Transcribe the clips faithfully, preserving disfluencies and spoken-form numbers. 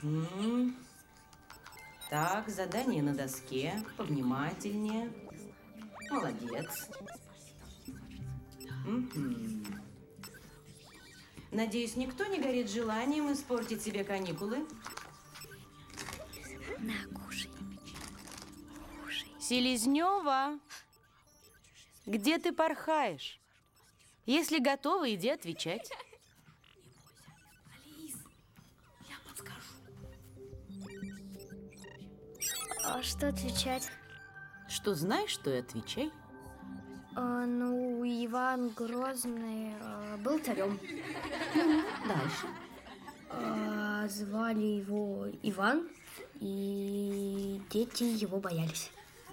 М. Так, задание на доске. Повнимательнее. Молодец. Мгм. Надеюсь, никто не горит желанием испортить себе каникулы? На, кушай. Кушай. Селезнева, где ты порхаешь? Если готова, иди отвечать. Не бойся, Алис, я подскажу. А что отвечать? Что знаешь, что и отвечай. А, ну, Иван Грозный а, был царем. Дальше. А, звали его Иван, и дети его боялись.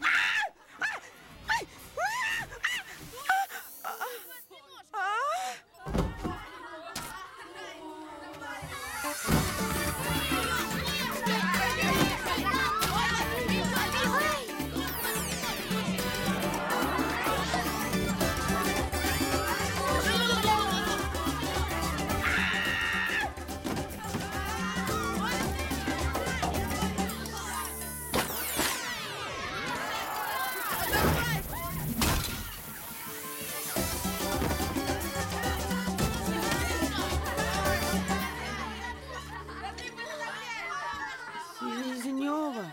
Селезнева.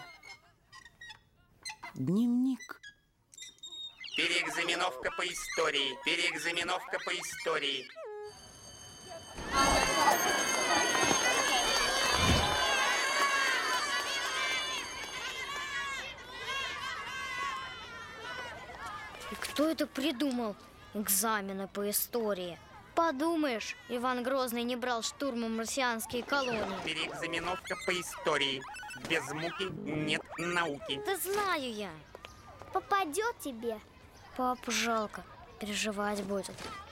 Дневник. Переэкзаменовка по истории. Переэкзаменовка по истории. И кто это придумал? Экзамены по истории. Подумаешь, Иван Грозный не брал штурмом марсианские колонии. Переэкзаменовка по истории. Без муки нет науки. Да знаю я. Попадет тебе. Папу жалко, переживать будет.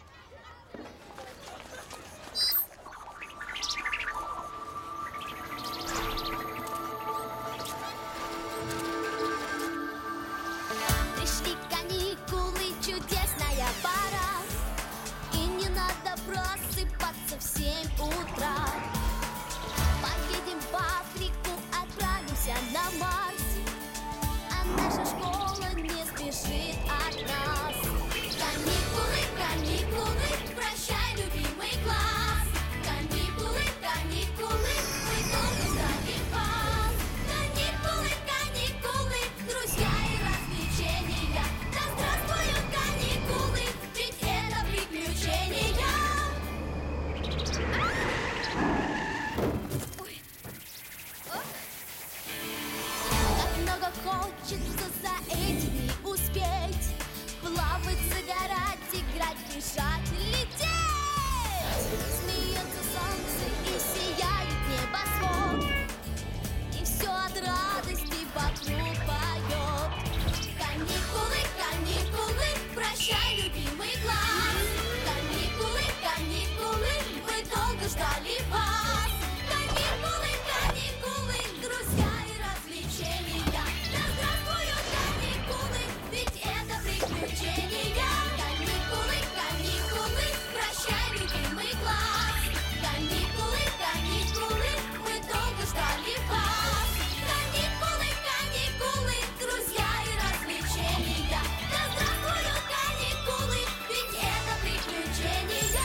Пришли каникулы, чудесная пора. И не надо просыпаться в семь утра. Поедем в Африку, отправимся на Марс. А наша школа не спешит от нас. Каникулы, каникулы, прощай, любимый класс. Каникулы, каникулы, мы долго ждали вас. Каникулы, каникулы, друзья и развлечения. Да здравствуют каникулы, ведь это приключения. Как много хочется за эти дни успеть. Плавать, загорать, играть, бежать, лететь. Смеется солнце и сияет небосвод. И все от радости вокруг поет. Каникулы, каникулы, прощай, любимый класс. Каникулы, каникулы, мы долго ждали вас. Каникулы, каникулы, друзья и развлечения. Да здравствуют каникулы, ведь это приключения. Каникулы, каникулы, прощай, любимый класс. Каникулы, каникулы, мы долго ждали вас. Каникулы, каникулы, друзья и развлечения. Да здравствуют каникулы, ведь это приключения.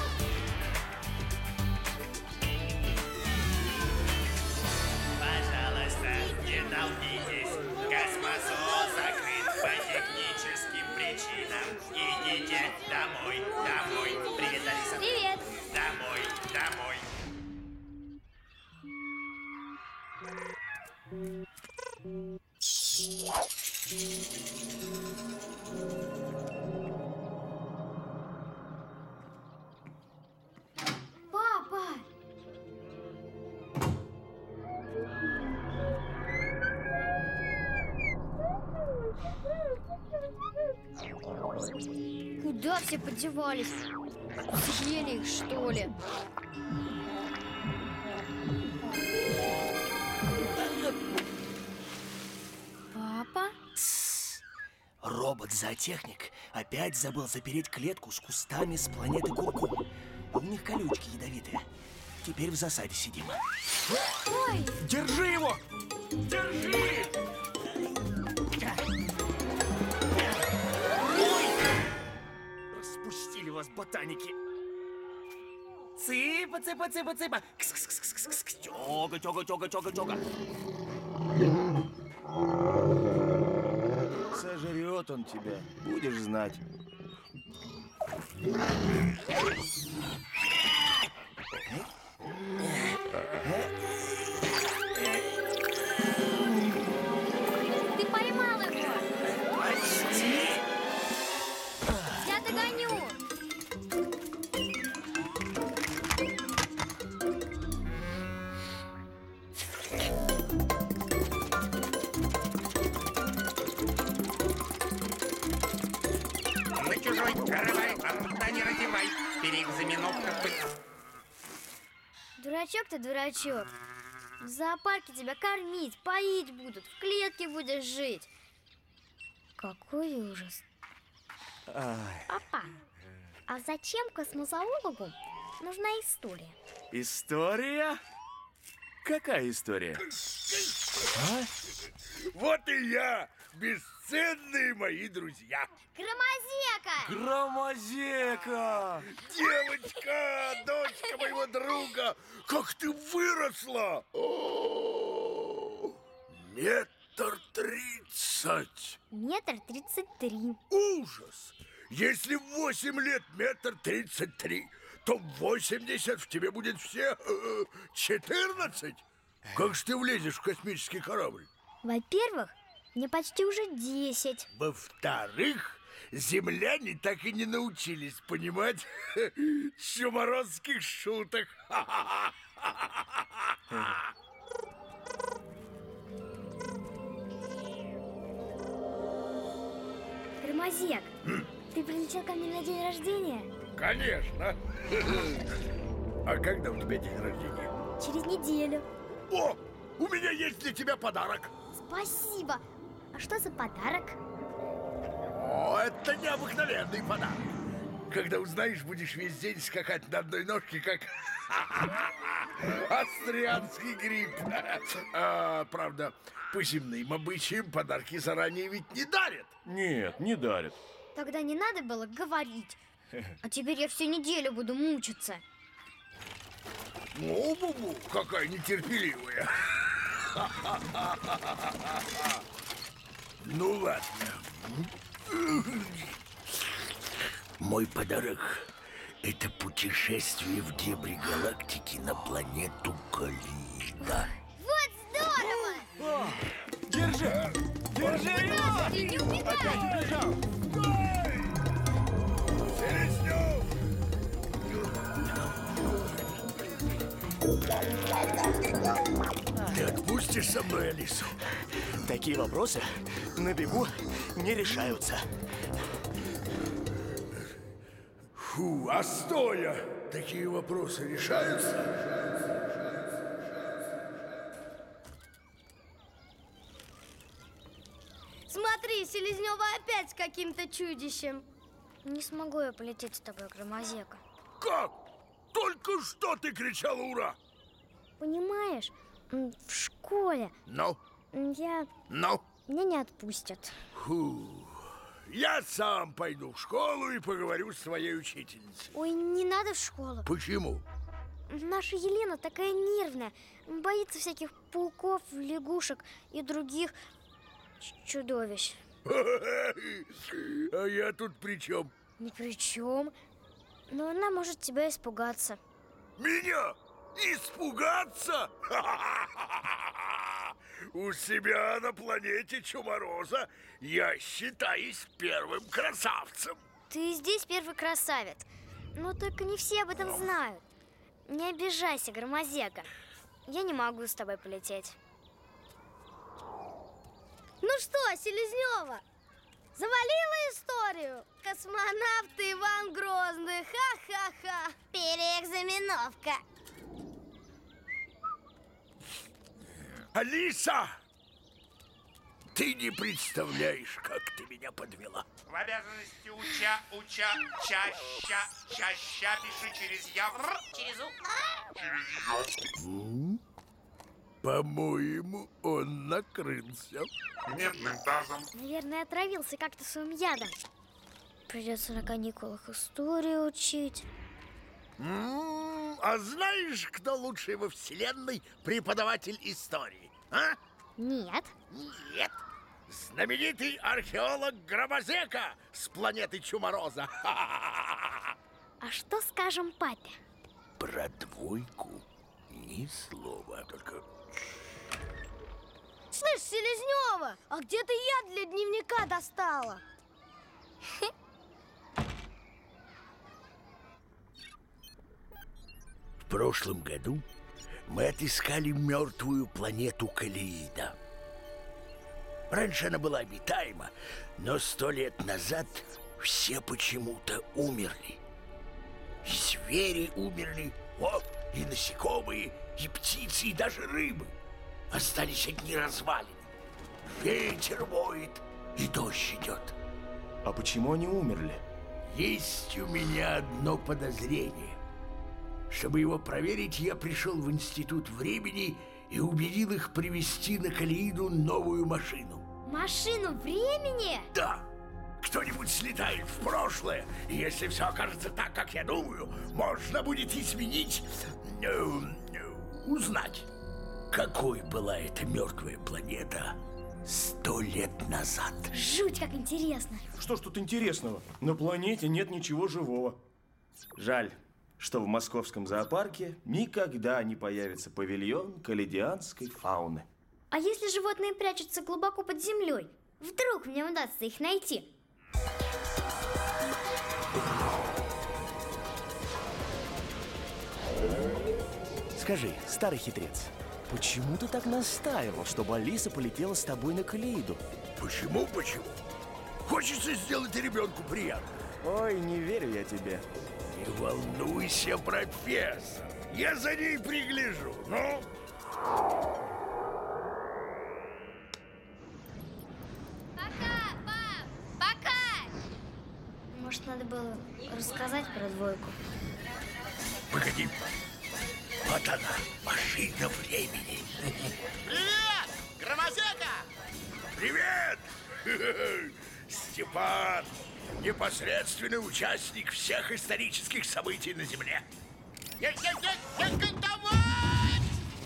Пожалуйста, не толпитесь. Космозол закрыт по техническим причинам. Идите домой, домой. Привет, Алиса. Привет. Домой, домой. Папа! Куда все подевались? Съели их, что ли? Папа? Робот-зоотехник опять забыл запереть клетку с кустами с планеты Куркум. У них колючки ядовитые. Теперь в засаде сидим. Ой, Держи его! Держи! Распустили вас, ботаники. Цыпа, цыпа, цыпа, цыпа. Кс-кс-кс-кс-кс. Тёга, тёга, тёга, тёга, тёга. Сожрет он тебя, будешь знать. ты поймал его! Почти. Я догоню! На чужой каравай, рта не разевай. Переэкзаменовка быть. Дурачок ты, дурачок. В зоопарке тебя кормить, поить будут, в клетке будешь жить. Какой ужас. Папа, а зачем космозоологу нужна история? История? Какая история? Вот и я, бесценные мои друзья. Громозека! Громозека! Девочка, дочка моего друга, как ты выросла! О, метр тридцать. Метр тридцать три. Ужас! Если в восемь лет метр тридцать три, то в восемьдесят в тебе будет все э, четырнадцать. Как же ты влезешь в космический корабль? Во-первых, мне почти уже десять. Во-вторых, земляне так и не научились понимать чуморозских шуток. Громозек, ты прилетел ко мне на день рождения? Конечно. А когда у тебя день рождения? Через неделю. О, у меня есть для тебя подарок. Спасибо. А что за подарок? О, это необыкновенный подарок. Когда узнаешь, будешь весь день скакать на одной ножке, как астрианский гриб. А, правда, по земным обычаям подарки заранее ведь не дарят. Нет, не дарят. Тогда не надо было говорить. А теперь я всю неделю буду мучиться. О, какая нетерпеливая. Ну ладно. Мой подарок — это путешествие в дебри галактики на планету Калина. Вот здорово! Держи! Держи его! Ты не убегай! Опять убежал! Селезнев! Ты отпустишь со мной Алису? Такие вопросы на бегу не решаются. Фу, а стоя такие вопросы решаются? Смотри, Селезнева опять с каким-то чудищем. Не смогу я полететь с тобой, Громозека. Как? Только что ты кричала «Ура»! Понимаешь, м, в школе Ну, м, я... ну. меня не отпустят. Фу. Я сам пойду в школу и поговорю с твоей учительницей. Ой, не надо в школу. Почему? Наша Елена такая нервная. Боится всяких пауков, лягушек и других ч- чудовищ. А я тут при чем? Ни при чем. Но она может тебя испугаться. Меня? Испугаться? У себя на планете Чумороза я считаюсь первым красавцем. Ты здесь первый красавец. Но только не все об этом знают. Не обижайся, Громозека. Я не могу с тобой полететь. Ну что, Селезнева, завалила историю? Космонавт Иван Грозный. Ха-ха-ха. Переэкзаменовка. Алиса! Ты не представляешь, как ты меня подвела. В обязанности уча, уча, чаща, чаща, пиши через я. Через у. По-моему, он накрылся. Медным тазом. Наверное, отравился кактусовым ядом. Придется на каникулах историю учить. М, А знаешь, кто лучший во вселенной преподаватель истории? А? Нет. Нет. Знаменитый археолог Громозека с планеты Чумороза. А что скажем папе? Про двойку ни слова, только... Слышь, Селезнева, а где ты яд для дневника достала? В прошлом году мы отыскали мертвую планету Калеида. Раньше она была обитаема, но сто лет назад все почему-то умерли. И звери умерли, о, и насекомые, и птицы, и даже рыбы. Остались одни развалины. Ветер воет, и дождь идет. А почему они умерли? Есть у меня одно подозрение. Чтобы его проверить, я пришел в Институт времени и убедил их привезти на Калеиду новую машину. Машину времени? Да, кто-нибудь слетает в прошлое, и если все окажется так, как я думаю, можно будет изменить, э, э, узнать, какой была эта мертвая планета сто лет назад. Жуть, как интересно. Что ж тут интересного? На планете нет ничего живого. Жаль, что в московском зоопарке никогда не появится павильон каледианской фауны. А если животные прячутся глубоко под землей? Вдруг мне удастся их найти? Скажи, старый хитрец, почему ты так настаивал, чтобы Алиса полетела с тобой на Калеиду? Почему, почему? Хочется сделать ребенку приятно. Ой, не верю я тебе. Не волнуйся, профессор. Я за ней пригляжу, ну? Пока, пап! Пока! Может, надо было рассказать про двойку? Погоди. Вот она, машина времени. Привет! Громозека! Привет! Степан, непосредственный участник всех исторических событий на Земле. Есть, есть, есть, есть, есть, давай!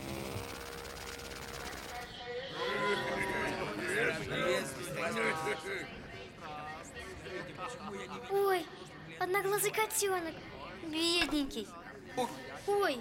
Ой, одноглазый котенок. Бедненький. Ой,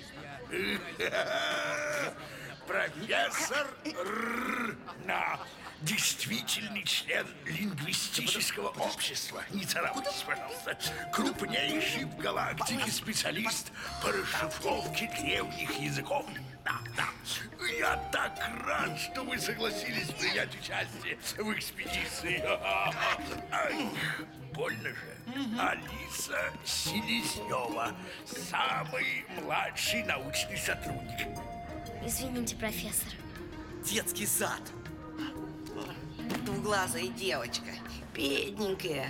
Профессор Р. На. Действительный член лингвистического общества. Не царапайтесь, пожалуйста. Крупнейший в галактике специалист по расшифровке древних языков. Да, да. Я так рад, что вы согласились принять участие в экспедиции. Ай, больно же. Алиса Селезнева, самый младший научный сотрудник. извините, профессор. Детский сад. Двуглазая девочка. Бедненькая.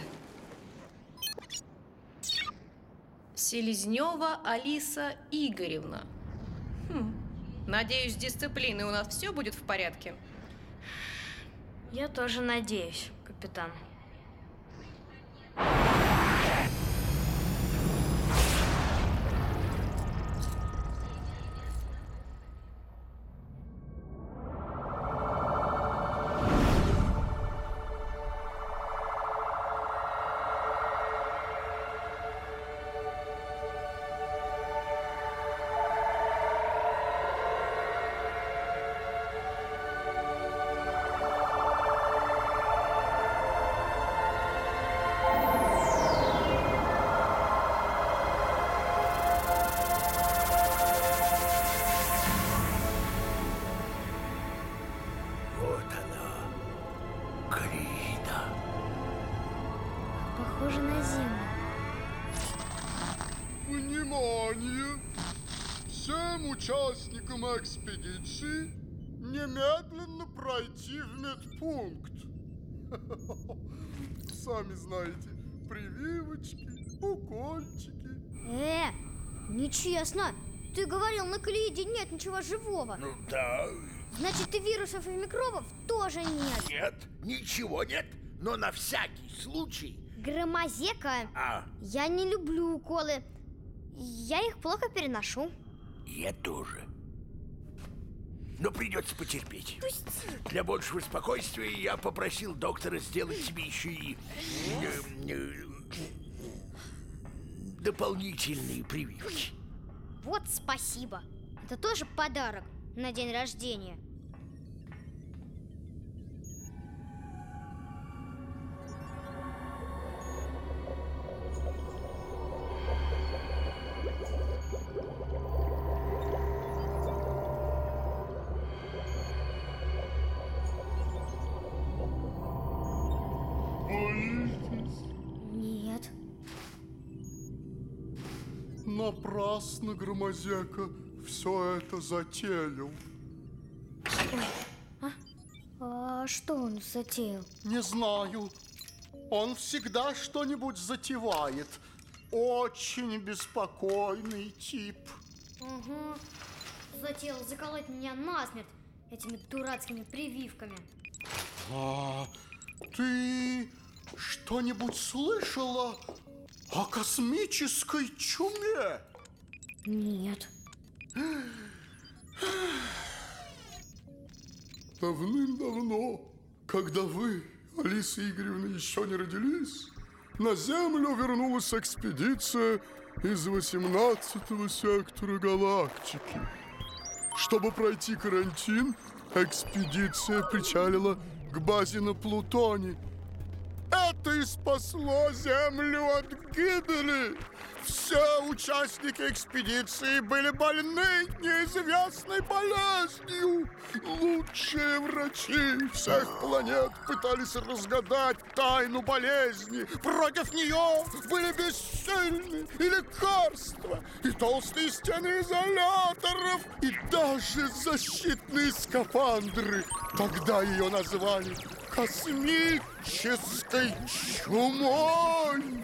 Селезнева Алиса Игоревна. Хм. Надеюсь, с дисциплиной у нас все будет в порядке. Я тоже надеюсь, капитан. Вот она, Калеида. Похоже на Землю. Внимание! Всем участникам экспедиции немедленно пройти в медпункт. Сами знаете, прививочки, укольчики. Э, нечестно. Ты говорил, на Калеиде нет ничего живого. Ну да. Значит, и вирусов, и микробов тоже нет. Нет, ничего нет. Но на всякий случай. Громозека, А? Я не люблю уколы. Я их плохо переношу. Я тоже. Но придется потерпеть. Пусти. Для большего спокойствия я попросил доктора сделать тебе еще и э, э, дополнительные прививки. Вот спасибо. Это тоже подарок на день рождения. Боитесь? Нет. Напрасно Громозека все это затеял. А что он затеял? Не знаю. Он всегда что-нибудь затевает. Очень беспокойный тип. Угу. Затеял заколоть меня насмерть этими дурацкими прививками. А ты что-нибудь слышала о космической чуме? Нет. Давным-давно, когда вы, Алиса Игоревна, еще не родились, на Землю вернулась экспедиция из восемнадцатого сектора галактики. Чтобы пройти карантин, экспедиция причалила к базе на Плутоне. Это и спасло Землю от гибели. Все участники экспедиции были больны неизвестной болезнью. Лучшие врачи всех планет пытались разгадать тайну болезни. Против нее были бессильны и лекарства, и толстые стены изоляторов, и даже защитные скафандры. Тогда ее назвали космической чумой.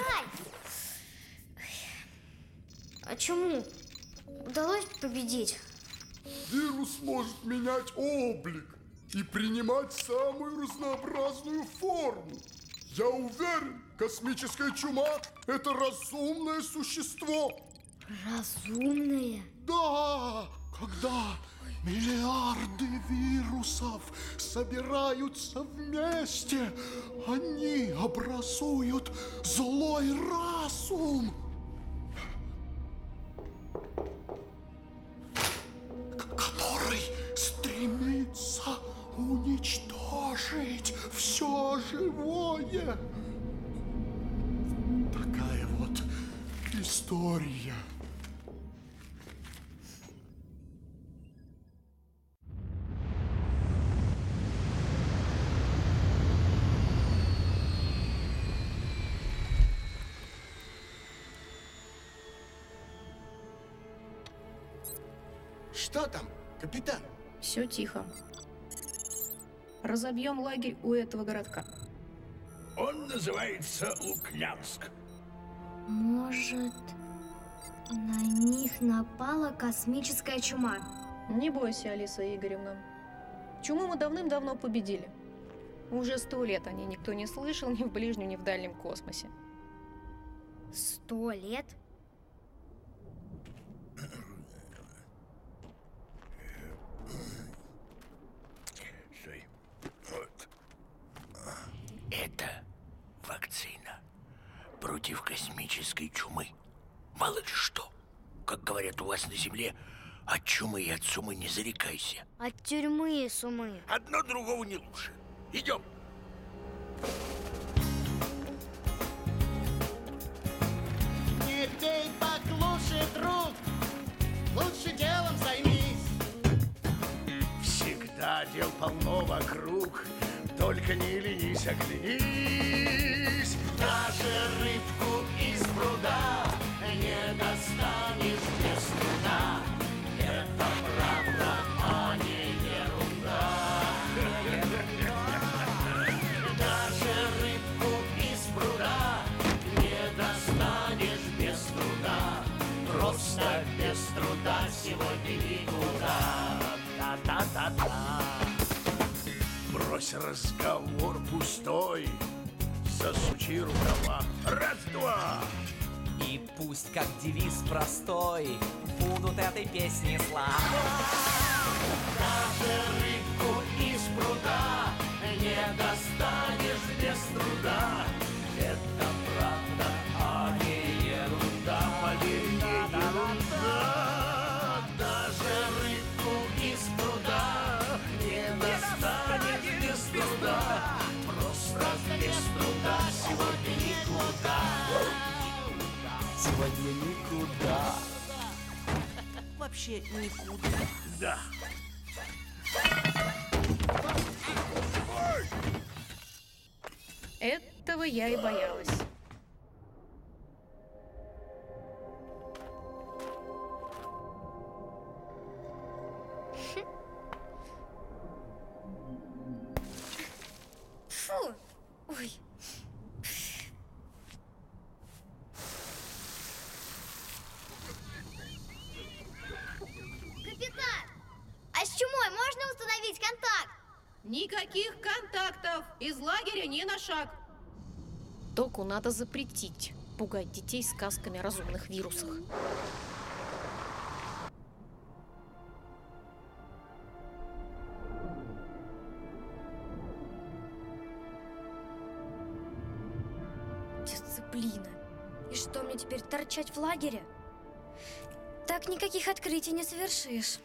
А чему удалось победить? Вирус может менять облик и принимать самую разнообразную форму. Я уверен, космическая чума – это разумное существо. Разумное? Да, когда миллиарды вирусов собираются вместе, они образуют злой разум. Который стремится уничтожить все живое. Такая вот история. Что там, капитан? Все тихо. Разобьем лагерь у этого городка. Он называется Лукнянск. Может, на них напала космическая чума? Не бойся, Алиса Игоревна. Чуму мы давным-давно победили. Уже сто лет о ней никто не слышал ни в ближнем, ни в дальнем космосе. Сто лет? Стой. Вот. Это вакцина против космической чумы. Мало ли что. Как говорят у вас на Земле, от чумы и от сумы не зарекайся. От тюрьмы и сумы. Одно другого не лучше. Идем. Не пей поклуше, друг, лучше делом займись. Всегда дел полно вокруг, только не ленись, оглянись. Даже рыбку из пруда не достанешь без труда. Это правда, а не ерунда. Брось разговор пустой, засучи рукава. Раз-два! И пусть как девиз простой будут этой песни слова. Даже рыбку из пруда не достанешь без труда. Это правда, а не ерунда. Поверь мне, ерунда. Даже рыбку из пруда не достанешь без труда. Просто без труда сегодня никуда. Сегодня никуда. Вообще никуда. Да. Этого я и боялась. Фу! Ой. Капитан! А с чумой можно установить контакт? Никаких контактов! Из лагеря ни на шаг! Доку надо запретить пугать детей сказками о разумных вирусах. Дисциплина. И что, мне теперь торчать в лагере? Так никаких открытий не совершишь.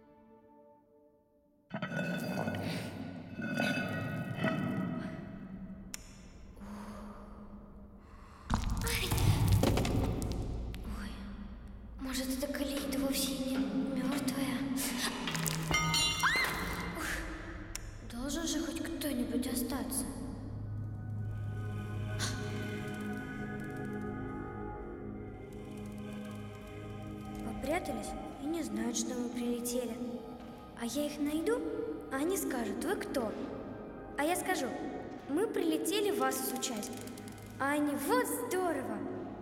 Ой, может, эта Калеида вовсе не мертвая? Должен же хоть кто-нибудь остаться. Попрятались и не знают, что мы прилетели. А я их найду, а они скажут: вы кто? А я скажу: мы прилетели вас изучать. А они: вот здорово!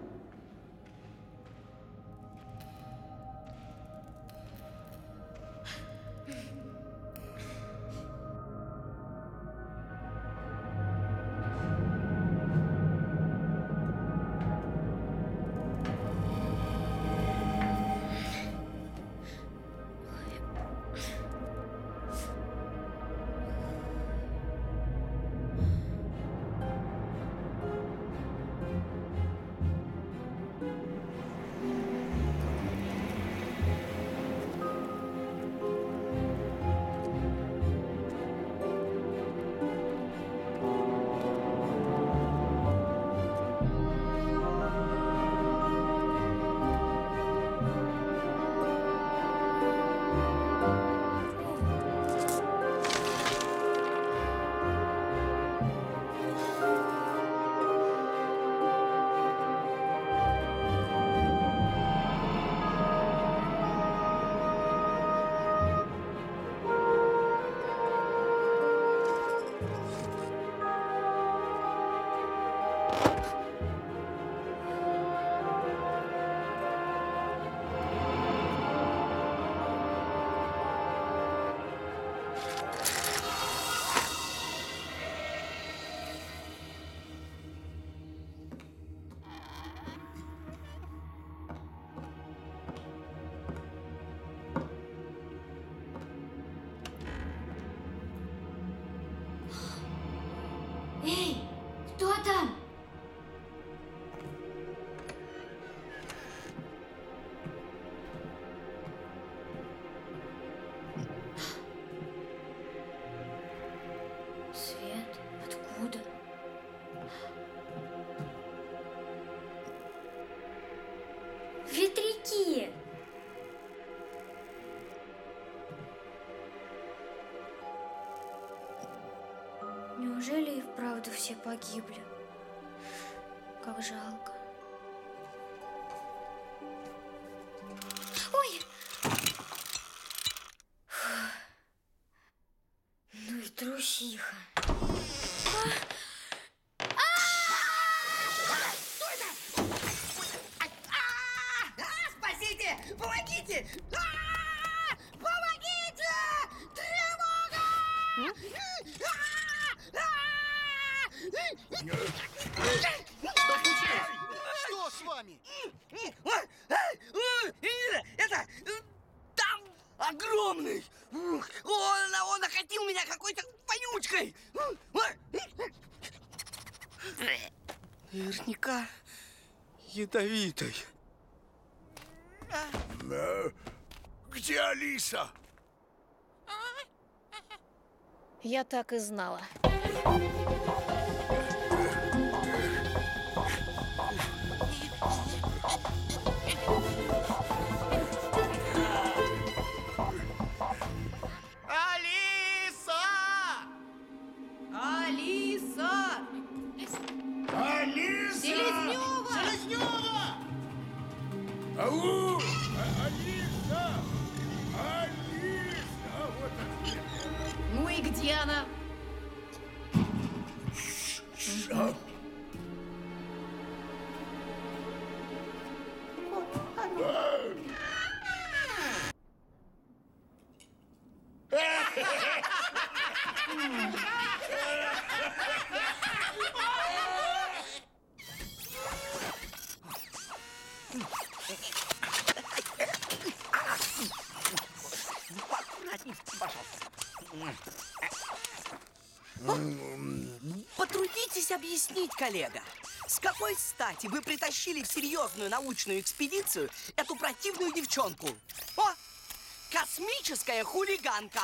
Эй, кто там? Свет? Откуда? Ветряки! Неужели и вправду все погибли? Как жалко. Ой! Фух. Ну и трусиха. Спасите! Помогите! А! Помогите! Тревога! Наверняка ядовитый. Э, Где Алиса? Я так и знала. Алиса! Алиса! Алиса! Селезнева! Селезнева! Ау! А- Алиса! Алиса! Вот она. Ну и где она? Что? Потрудитесь объяснить, коллега, с какой стати вы притащили в серьезную научную экспедицию эту противную девчонку? О, космическая хулиганка!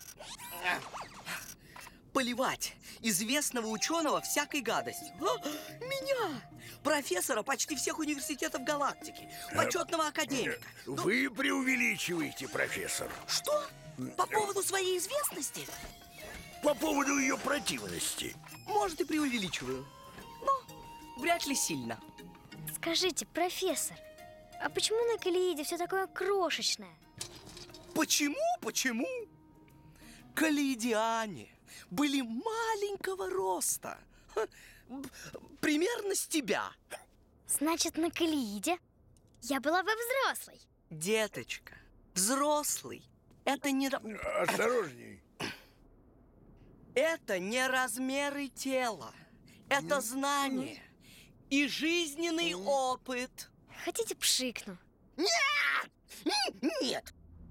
Поливать известного ученого всякой гадостью. А, меня, профессора почти всех университетов галактики, почетного академика. Вы преувеличиваете, профессор. Что? По поводу своей известности? По поводу ее противности. Может, и преувеличиваю, но вряд ли сильно. Скажите, профессор, а почему на Калеиде все такое крошечное? Почему? Почему? Калеидиане были маленького роста. Ха, б- Примерно с тебя. Значит, на Калеиде я была бы взрослой. Деточка, взрослый — это не... ра- Осторожней. Это не размеры тела. Это знание и жизненный опыт. Хотите, пшикну? Нет! М, Нет!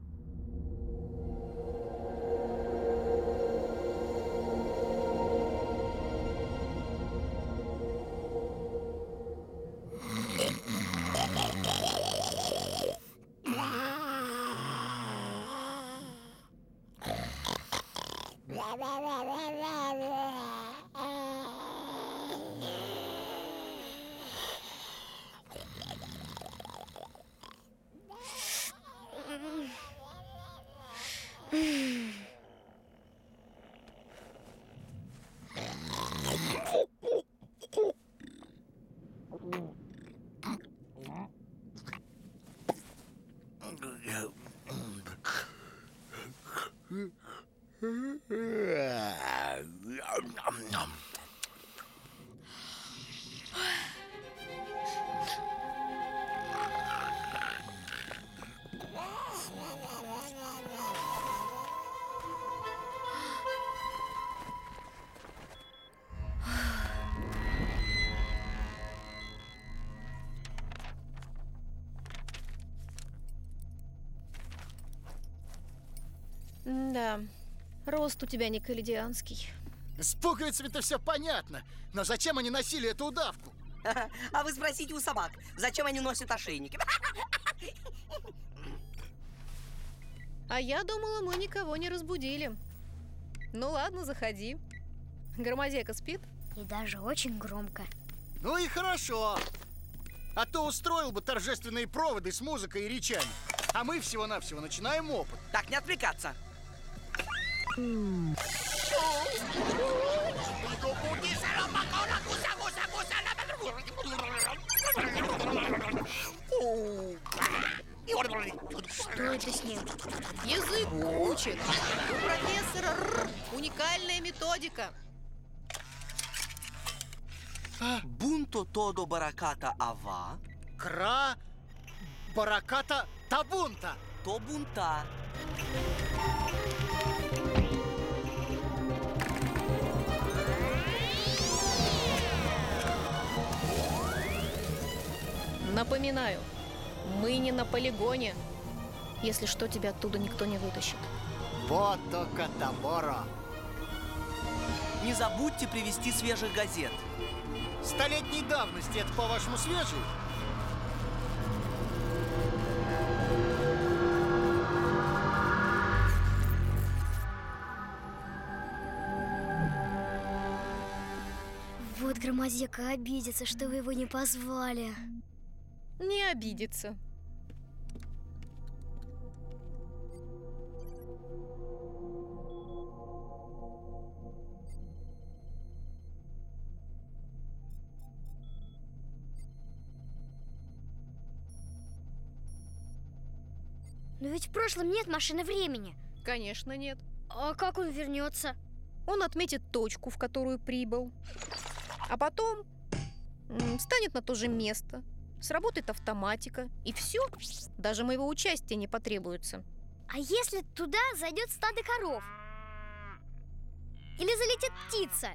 Да, рост у тебя не каледианский. С пуговицами-то все понятно. Но зачем они носили эту удавку? А вы спросите у собак, зачем они носят ошейники? А я думала, мы никого не разбудили. Ну ладно, заходи. Громозека спит? И даже очень громко. Ну и хорошо. А то устроил бы торжественные проводы с музыкой и речами. А мы всего-навсего начинаем опыт. Так, не отвлекаться. Что это с ним? Язык учит. У профессора Р уникальная методика. Бунто тодо бараката ава. Кра... бараката табунта. То бунта. Напоминаю, мы не на полигоне. Если что, тебя оттуда никто не вытащит. Вот только Таборо. не забудьте привезти свежих газет. Столетней давности, это, по-вашему, свежий? Вот Громозека обидится, что вы его не позвали. Не обидится. Но ведь в прошлом нет машины времени. Конечно, нет. А как он вернется? Он отметит точку, в которую прибыл. А потом м, встанет на то же место. Сработает автоматика. И все. Даже моего участия не потребуется. А если туда зайдет стадо коров? Или залетит птица?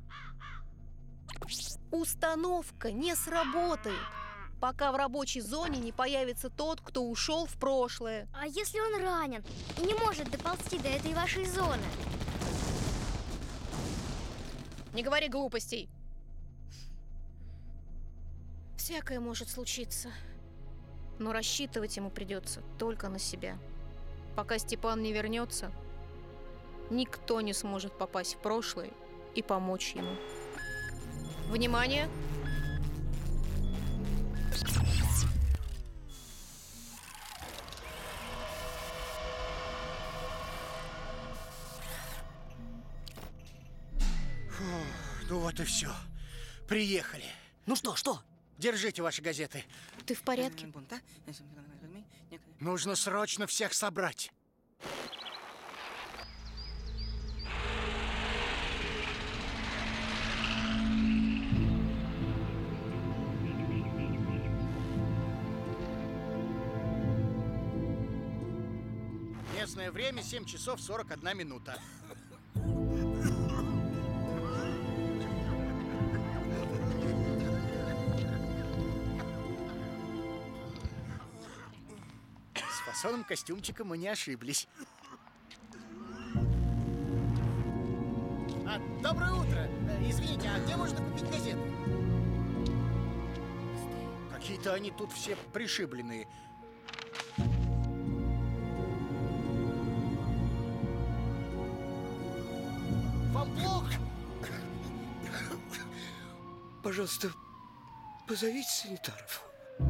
Установка не сработает, пока в рабочей зоне не появится тот, кто ушел в прошлое. А если он ранен и не может доползти до этой вашей зоны? Не говори глупостей. Всякое может случиться. Но рассчитывать ему придется только на себя. Пока Степан не вернется, никто не сможет попасть в прошлое и помочь ему. Внимание! Фу, ну вот и все. Приехали. Ну что, что? Держите ваши газеты. Ты в порядке? Нужно срочно всех собрать. Местное время семь часов сорок одна минута. С фасоном костюмчика мы не ошиблись. А, доброе утро. Э, Извините, а где можно купить газеты? Какие-то они тут все пришибленные. Вам плохо? Пожалуйста, позовите санитаров.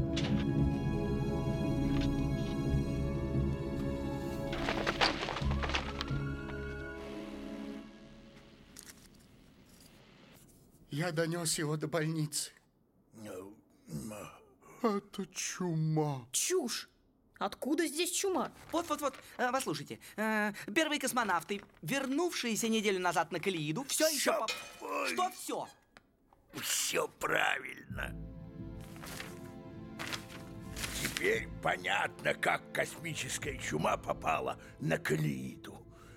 Я донес его до больницы. Это чума. Чушь! Откуда здесь чума? Вот-вот-вот, э, послушайте. Э, первые космонавты, вернувшиеся неделю назад на Калеиду, все еще... Поп... Что все? Все правильно. Теперь понятно, как космическая чума попала на Калеиду.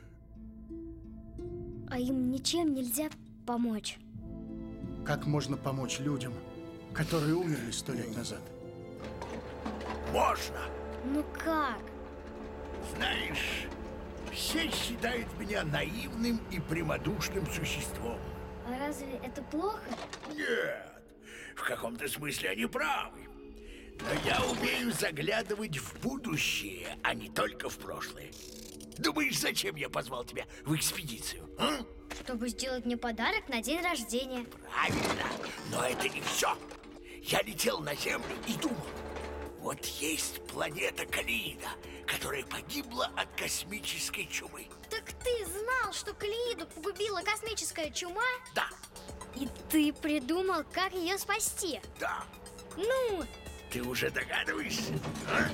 А им ничем нельзя помочь. Как можно помочь людям, которые умерли сто лет назад? Можно. Ну как? Знаешь, все считают меня наивным и прямодушным существом. А разве это плохо? Нет, в каком-то смысле они правы. Но я умею заглядывать в будущее, а не только в прошлое. Думаешь, зачем я позвал тебя в экспедицию, а? Чтобы сделать мне подарок на день рождения. Правильно, но это не все. Я летел на Землю и думал, вот есть планета Калеида, которая погибла от космической чумы. Так ты знал, что Калеиду погубила космическая чума? Да. И ты придумал, как ее спасти? Да. Ну? Ты уже догадываешься? А?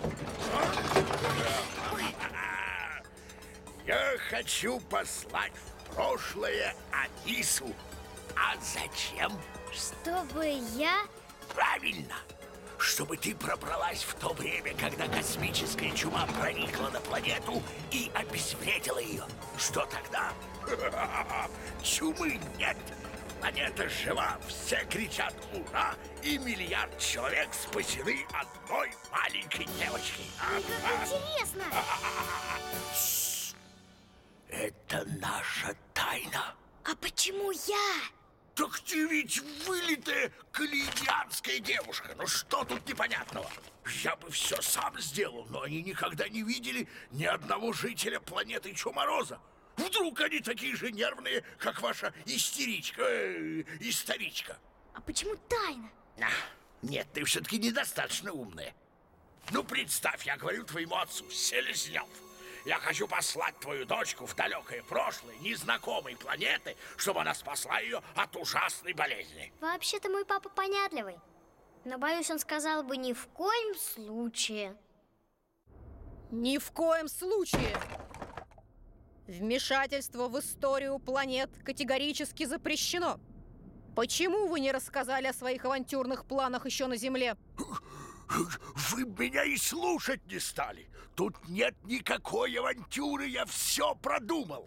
Я хочу послать в прошлое Алису. А зачем? Чтобы я... Правильно. Чтобы ты пробралась в то время, когда космическая чума проникла на планету и обезвредила ее. Что тогда? Чумы нет. Планета жива, все кричат «Ура!» и миллиард человек спасены одной маленькой девочкой. Ой, как интересно! Это наша тайна. А почему я? Так ты ведь вылитая калейдианская девушка. Ну что тут непонятного? Я бы все сам сделал, но они никогда не видели ни одного жителя планеты Чумороза. Вдруг они такие же нервные, как ваша истеричка, э, историчка. А почему тайна? А, нет, ты все-таки недостаточно умная. Ну, представь, я говорю твоему отцу, Селезнев, я хочу послать твою дочку в далекое прошлое незнакомой планеты, чтобы она спасла ее от ужасной болезни. Вообще-то мой папа понятливый. Но, боюсь, он сказал бы ни в коем случае. Ни в коем случае! Вмешательство в историю планет категорически запрещено. Почему вы не рассказали о своих авантюрных планах еще на Земле? Вы меня и слушать не стали. Тут нет никакой авантюры, я все продумал.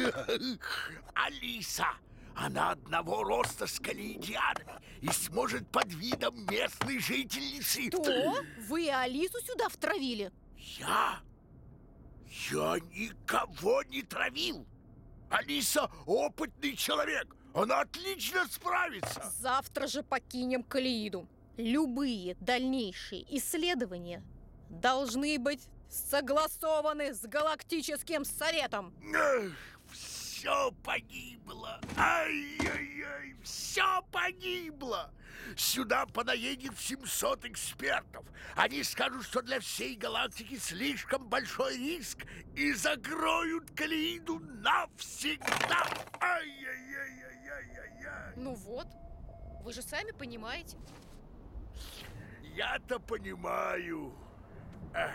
Алиса, она одного роста с калейдианами и сможет под видом местной жительницы... Что? Вы Алису сюда втравили? Я? Я никого не травил. Алиса опытный человек. Она отлично справится. Завтра же покинем Калеиду. Любые дальнейшие исследования должны быть согласованы с Галактическим Советом. Эх, все погибло. Ай-яй-яй, все погибло. Сюда понаедет семьсот экспертов. Они скажут, что для всей галактики слишком большой риск и закроют Калеиду навсегда. Ай-яй-яй-яй-яй-яй. Ну вот, вы же сами понимаете. Я-то понимаю. Эх.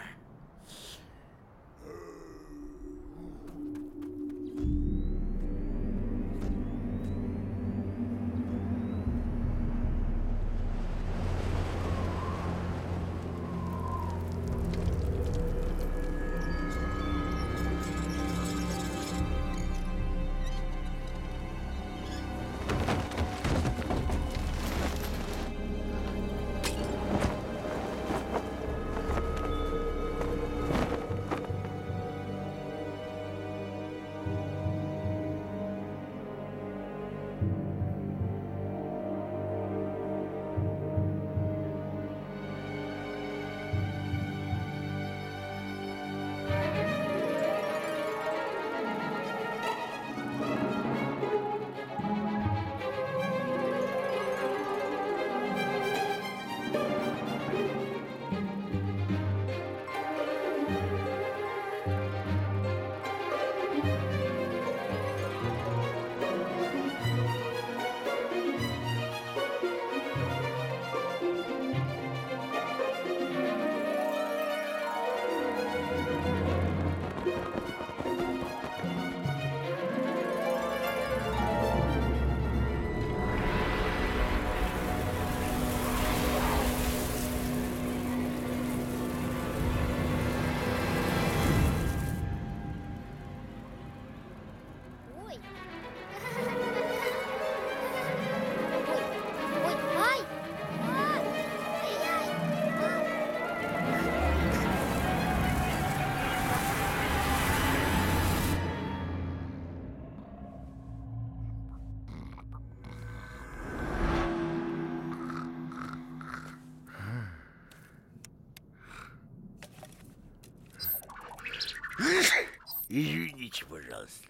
Извините, пожалуйста.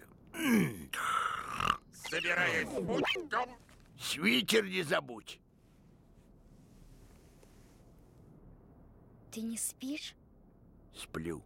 Собираясь в путь, то... Свитер не забудь. Ты не спишь? Сплю.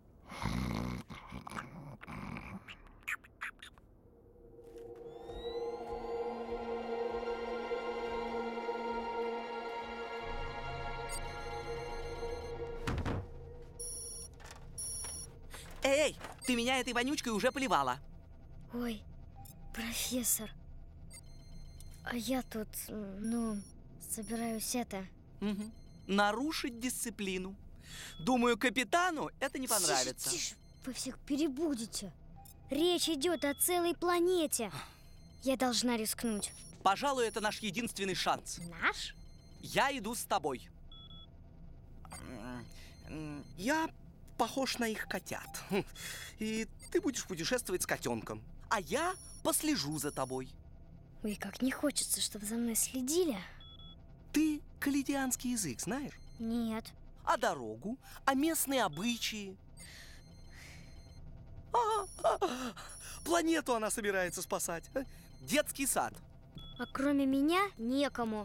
Эй, ты меня этой вонючкой уже поливала. Ой, профессор. А я тут, ну, собираюсь это... Угу. Нарушить дисциплину. Думаю, капитану это не понравится. Тише, тише. Вы всех перебудете. Речь идет о целой планете. Я должна рискнуть. Пожалуй, это наш единственный шанс. Наш? Я иду с тобой. Я похож на их котят. И ты будешь путешествовать с котенком. а я послежу за тобой. Ой, как не хочется, чтобы за мной следили. Ты каледианский язык знаешь? Нет. А дорогу? А местные обычаи? А, а, а, планету она собирается спасать. Детский сад. А кроме меня некому.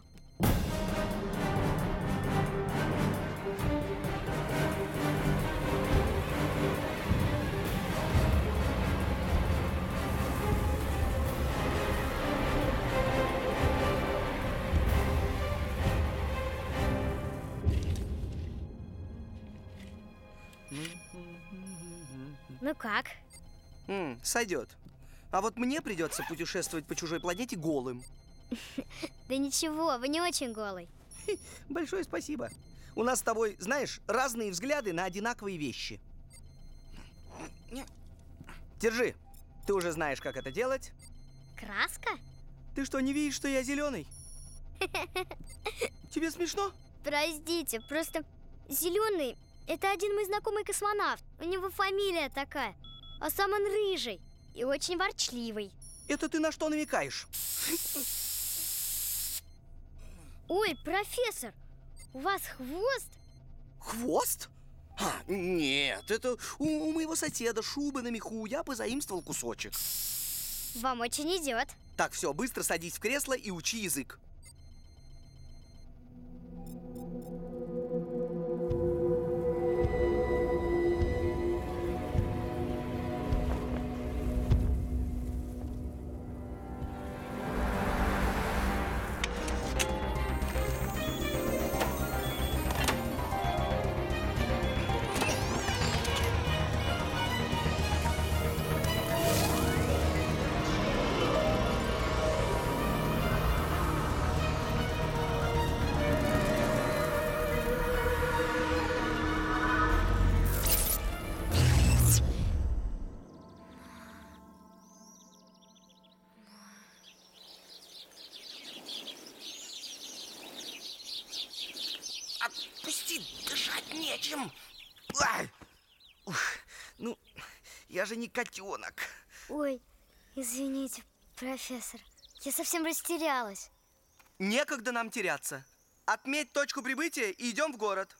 Ну как? М, сойдет. А вот мне придется путешествовать по чужой планете голым. Да ничего, вы не очень голый. Большое спасибо. У нас с тобой, знаешь, разные взгляды на одинаковые вещи. Держи. Ты уже знаешь, как это делать. Краска? Ты что, не видишь, что я зеленый? Тебе смешно? Простите, просто зеленый — это один мой знакомый космонавт. У него фамилия такая. А сам он рыжий и очень ворчливый. Это ты на что намекаешь? Ой, профессор, у вас хвост? Хвост? А, нет, это у, у моего соседа шуба на меху. Я позаимствовал кусочек. Вам очень идет. Так, все, быстро садись в кресло и учи язык. Отпусти, дышать нечем. Ай! Ух, ну, я же не котенок. Ой, извините, профессор, я совсем растерялась. Некогда нам теряться. Отметь точку прибытия и идем в город.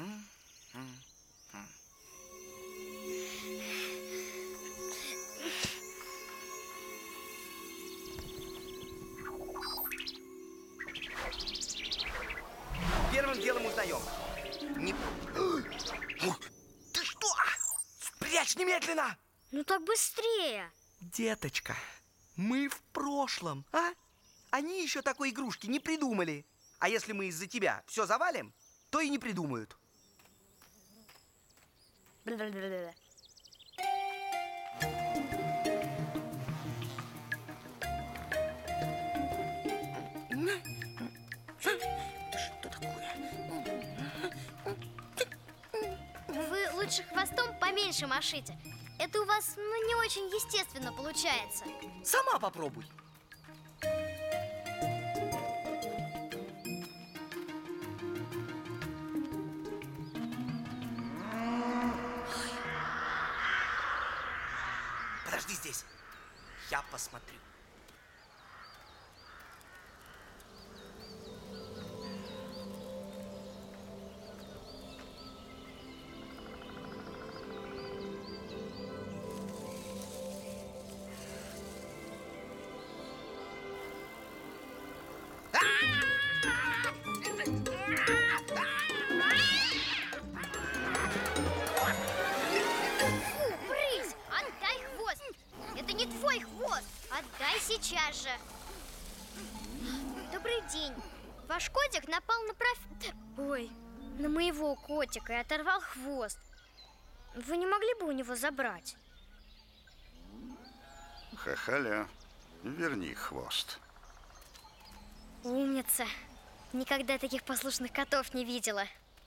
Первым делом узнаем. Не... Ты что? Спрячь немедленно! Ну так быстрее! Деточка, мы в прошлом, а? Они еще такой игрушки не придумали. А если мы из-за тебя все завалим, то и не придумают. Что такое? Вы лучше хвостом поменьше машите. Это у вас, ну, не очень естественно получается. Сама попробуй. Подожди здесь. Я посмотрю. Отдай сейчас же. Добрый день. Ваш котик напал на проф... Ой, на моего котика и оторвал хвост. Вы не могли бы у него забрать? Хахаля, верни хвост. Умница. Никогда таких послушных котов не видела.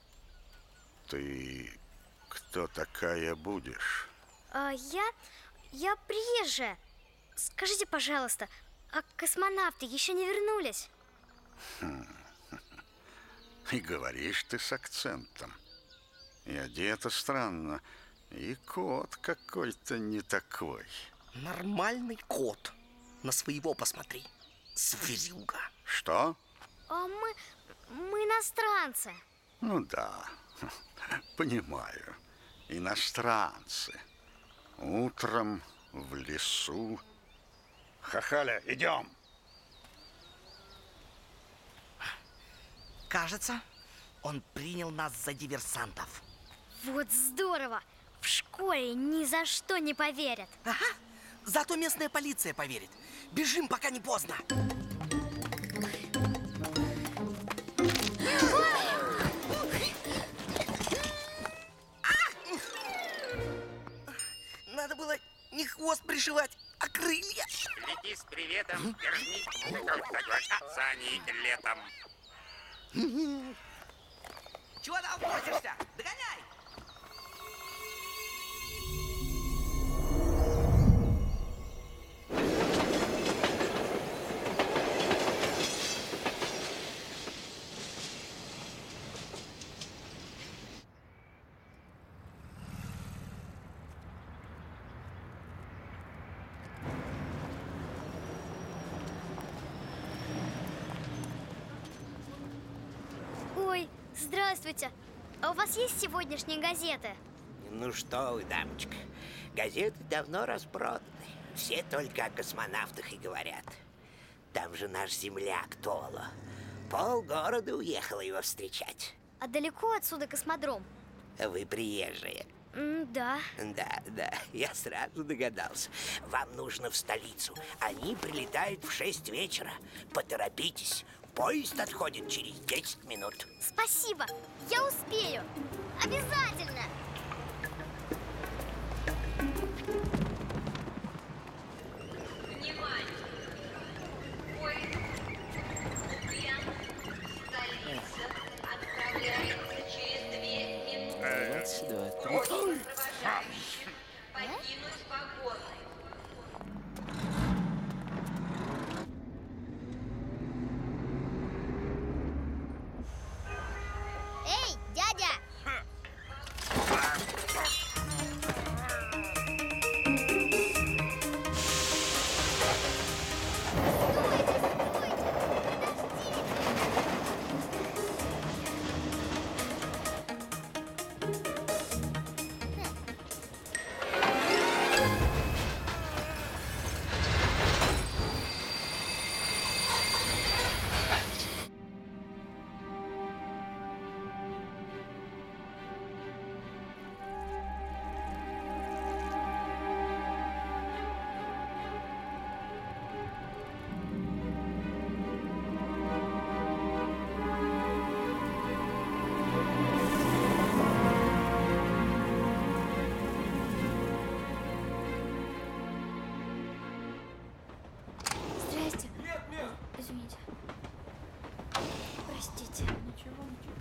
Ты кто такая будешь? А я... я приезжая. Скажите, пожалуйста, а космонавты еще не вернулись? Хм. И говоришь ты с акцентом. И одета странно. И кот какой-то не такой. Нормальный кот. На своего посмотри. Зверюга. Что? А мы, мы иностранцы. Ну да, понимаю. Иностранцы. Утром в лесу. Хахаля, идем. Кажется, он принял нас за диверсантов. Вот здорово! В школе ни за что не поверят. Ага, зато местная полиция поверит. Бежим, пока не поздно. Надо было не хвост пришивать, а крылья. Лети с приветом, верни Сани летом. Чего там возишься? Догоняй! Ой, здравствуйте. А у вас есть сегодняшние газеты? Ну что вы, дамочка, газеты давно распроданы. Все только о космонавтах и говорят. Там же наш земляк Толо. Полгорода уехала его встречать. А далеко отсюда космодром? Вы приезжие. М, да. Да, да, я сразу догадался. Вам нужно в столицу. Они прилетают в шесть вечера. Поторопитесь. Поезд отходит через десять минут. Спасибо, я успею. Обязательно. Внимание! Поезд столица отправляется через две минуты. Раз, два, три. Просим провожающих покинуть вагоны. Эй, дядя! Здрасте. Нет, нет. Извините. Простите. Ничего, ничего.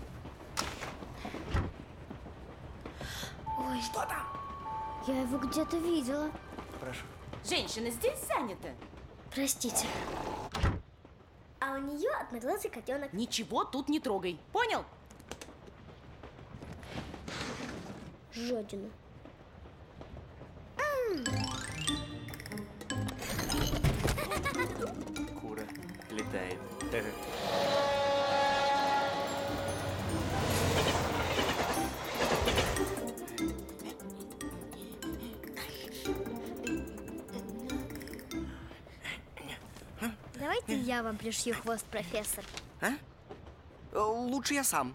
Ой. Что там? Я его где-то видела. Прошу. Женщина здесь занята. Простите. А у нее одноглазый котенок. Ничего тут не трогай. Понял? Жадина. Кура летает. Давайте я вам пришью хвост, профессор. А? Лучше я сам.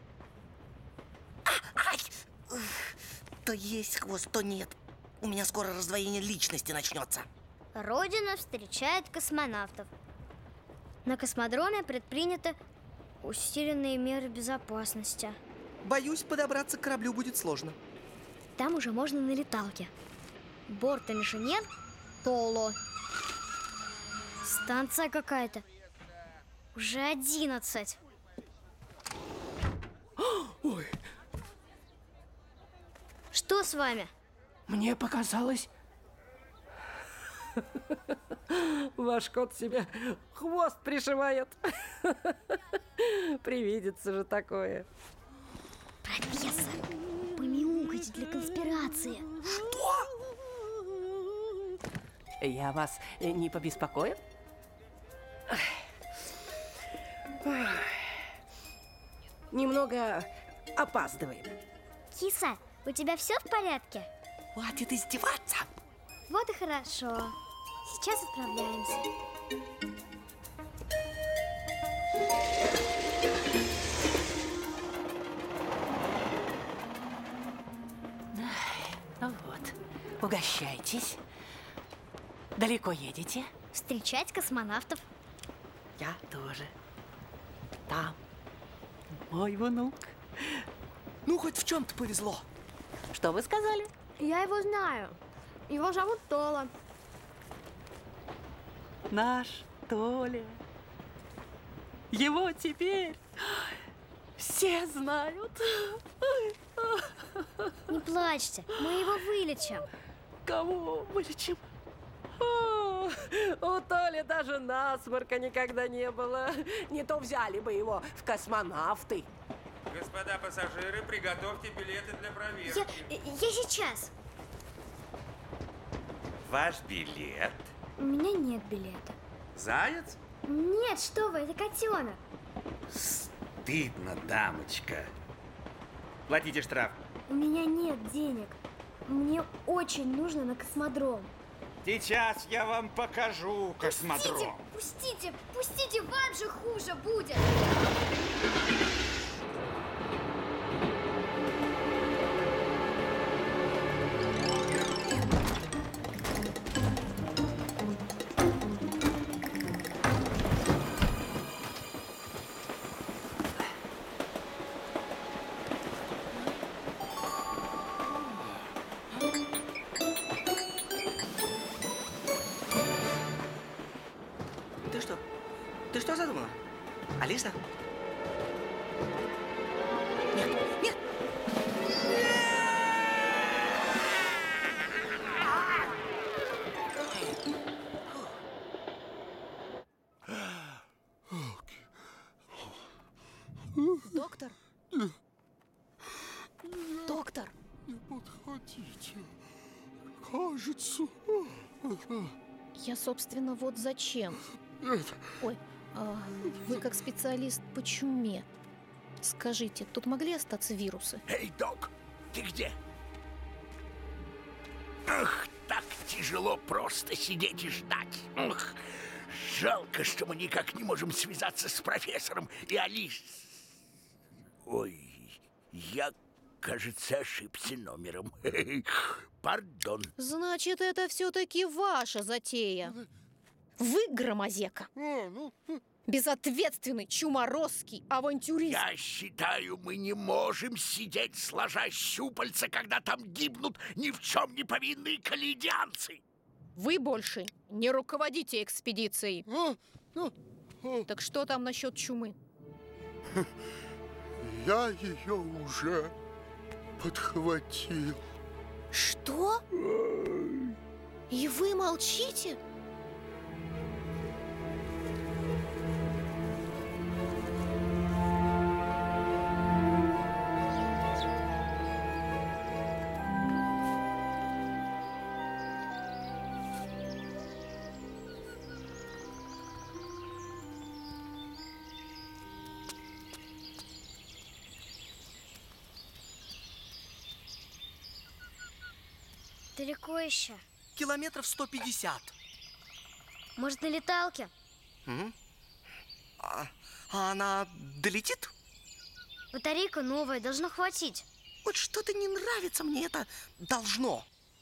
А, ай! То есть хвост, то нет. У меня скоро раздвоение личности начнется. Родина встречает космонавтов. На космодроме предприняты усиленные меры безопасности. Боюсь, подобраться к кораблю будет сложно. Там уже можно на леталке. Борт-инженер Толо. Станция какая-то. Уже одиннадцать. Ой. Что с вами? Мне показалось, ваш кот себе хвост пришивает. Привидится же такое. Профессор, помяукайте для конспирации. Что? Я вас не побеспокою? Немного опаздываем. Киса, у тебя все в порядке? Хватит издеваться. Вот и хорошо. Сейчас отправляемся. Ну вот, угощайтесь. Далеко едете? Встречать космонавтов. Я тоже. Там мой внук. Ну, хоть в чем-то повезло. Что вы сказали? Я его знаю. Его зовут Тола. Наш Толя. Его теперь все знают. Не плачьте, мы его вылечим. Кого вылечим? О, у Толи даже насморка никогда не было. Не то взяли бы его в космонавты. Господа пассажиры, приготовьте билеты для проверки. Я, я сейчас. Ваш билет. У меня нет билета. Заяц? Нет, что вы, это котенок. Стыдно, дамочка. Платите штраф. У меня нет денег. Мне очень нужно на космодром. Сейчас я вам покажу космодром. Пустите, пустите, пустите, вам же хуже будет. Ты что? Ты что задумала? Алиса? Нет, нет! Доктор? Доктор? Не подходите. Кажется... Я, собственно, вот зачем. Это... Ой, а вы как специалист по чуме. Скажите, тут могли остаться вирусы? Эй, док, ты где? Ах, так тяжело просто сидеть и ждать. Ах, жалко, что мы никак не можем связаться с профессором и Алис. Ой, я, кажется, ошибся номером. Пардон. Значит, это все-таки ваша затея. Вы громозека. Безответственный, чуморозский авантюрист. Я считаю, мы не можем сидеть, сложа щупальца, когда там гибнут ни в чем не повинные калейдианцы. Вы больше не руководите экспедицией. Так что там насчет чумы? Я ее уже подхватил. Что? И вы молчите? Далеко еще? Километров сто пятьдесят. Может, на леталке? Угу. А, а она долетит? Батарейка новая, должно хватить. Вот что-то не нравится мне это должно.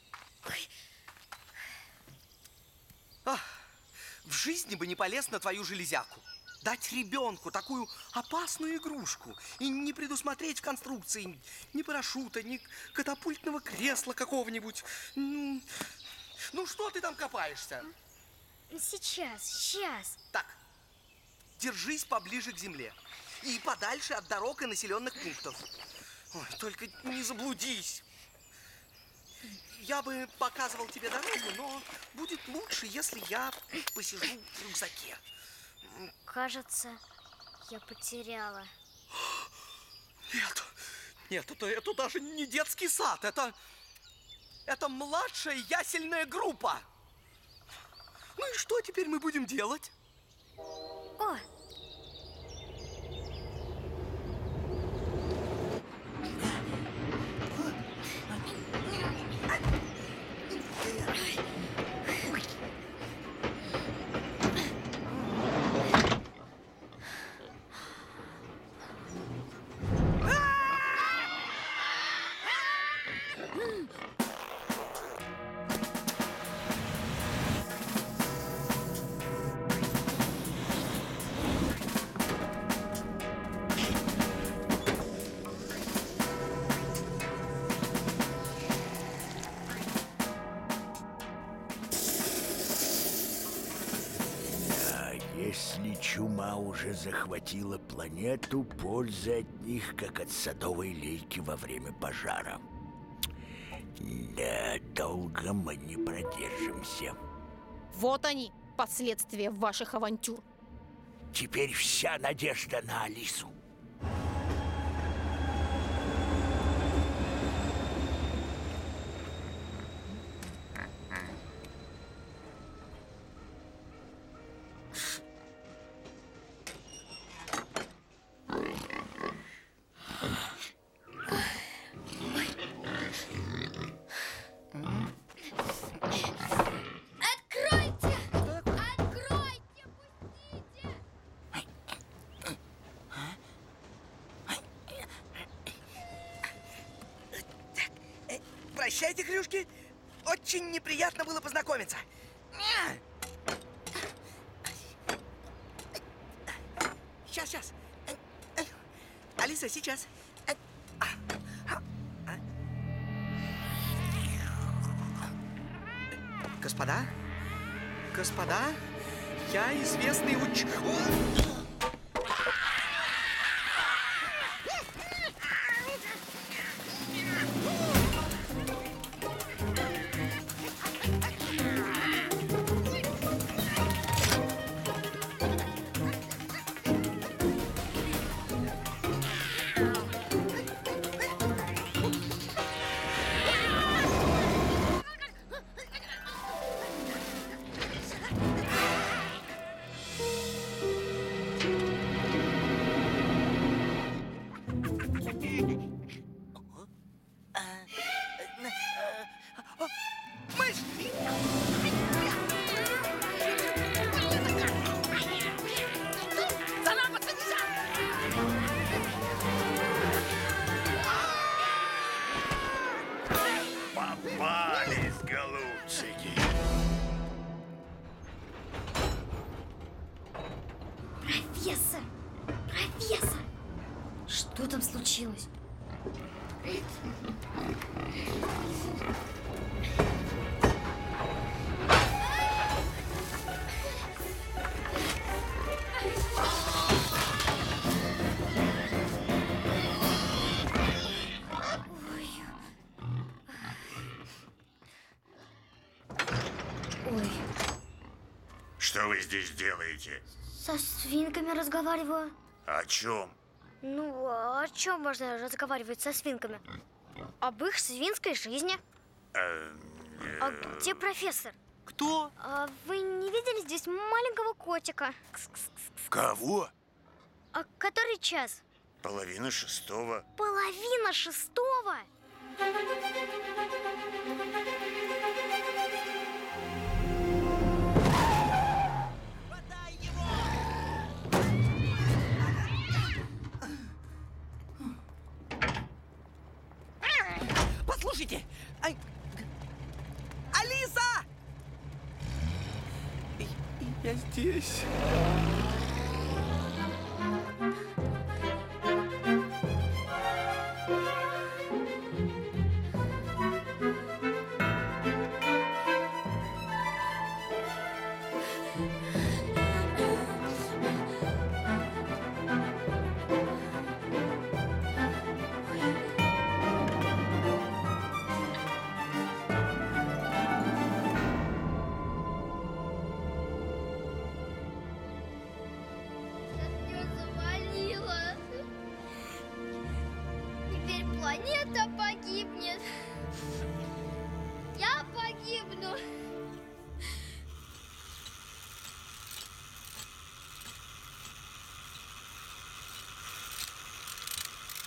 А, в жизни бы не полез на твою железяку. Дать ребенку такую опасную игрушку и не предусмотреть в конструкции ни парашюта, ни катапультного кресла какого-нибудь. Ну, что ты там копаешься? Сейчас, сейчас. Так, держись поближе к земле и подальше от дорог и населенных пунктов. Ой, только не заблудись. Я бы показывал тебе дорогу, но будет лучше, если я посижу в рюкзаке. Кажется, я потеряла. Нет, нет, это, это даже не детский сад, это, это младшая ясельная группа. Ну и что теперь мы будем делать? О! Если чума уже захватила планету, пользы от них, как от садовой лейки во время пожара. Да, долго мы не продержимся. Вот они, последствия ваших авантюр. Теперь вся надежда на Алису. Прощайте, хрюшки. Очень неприятно было познакомиться. Сейчас, сейчас. Алиса, сейчас. Господа, господа, я известный уч... Попались, голубчики. Профессор! Профессор! Что там случилось? Ой, Что вы здесь делаете? со свинками разговариваю. О чем? Ну, а о чем можно разговаривать со свинками? Об их свинской жизни. А где профессор? Кто? А вы не видели здесь маленького котика? Кого? А который час? Половина шестого. Половина шестого? Послушайте! А... Алиса! Я здесь.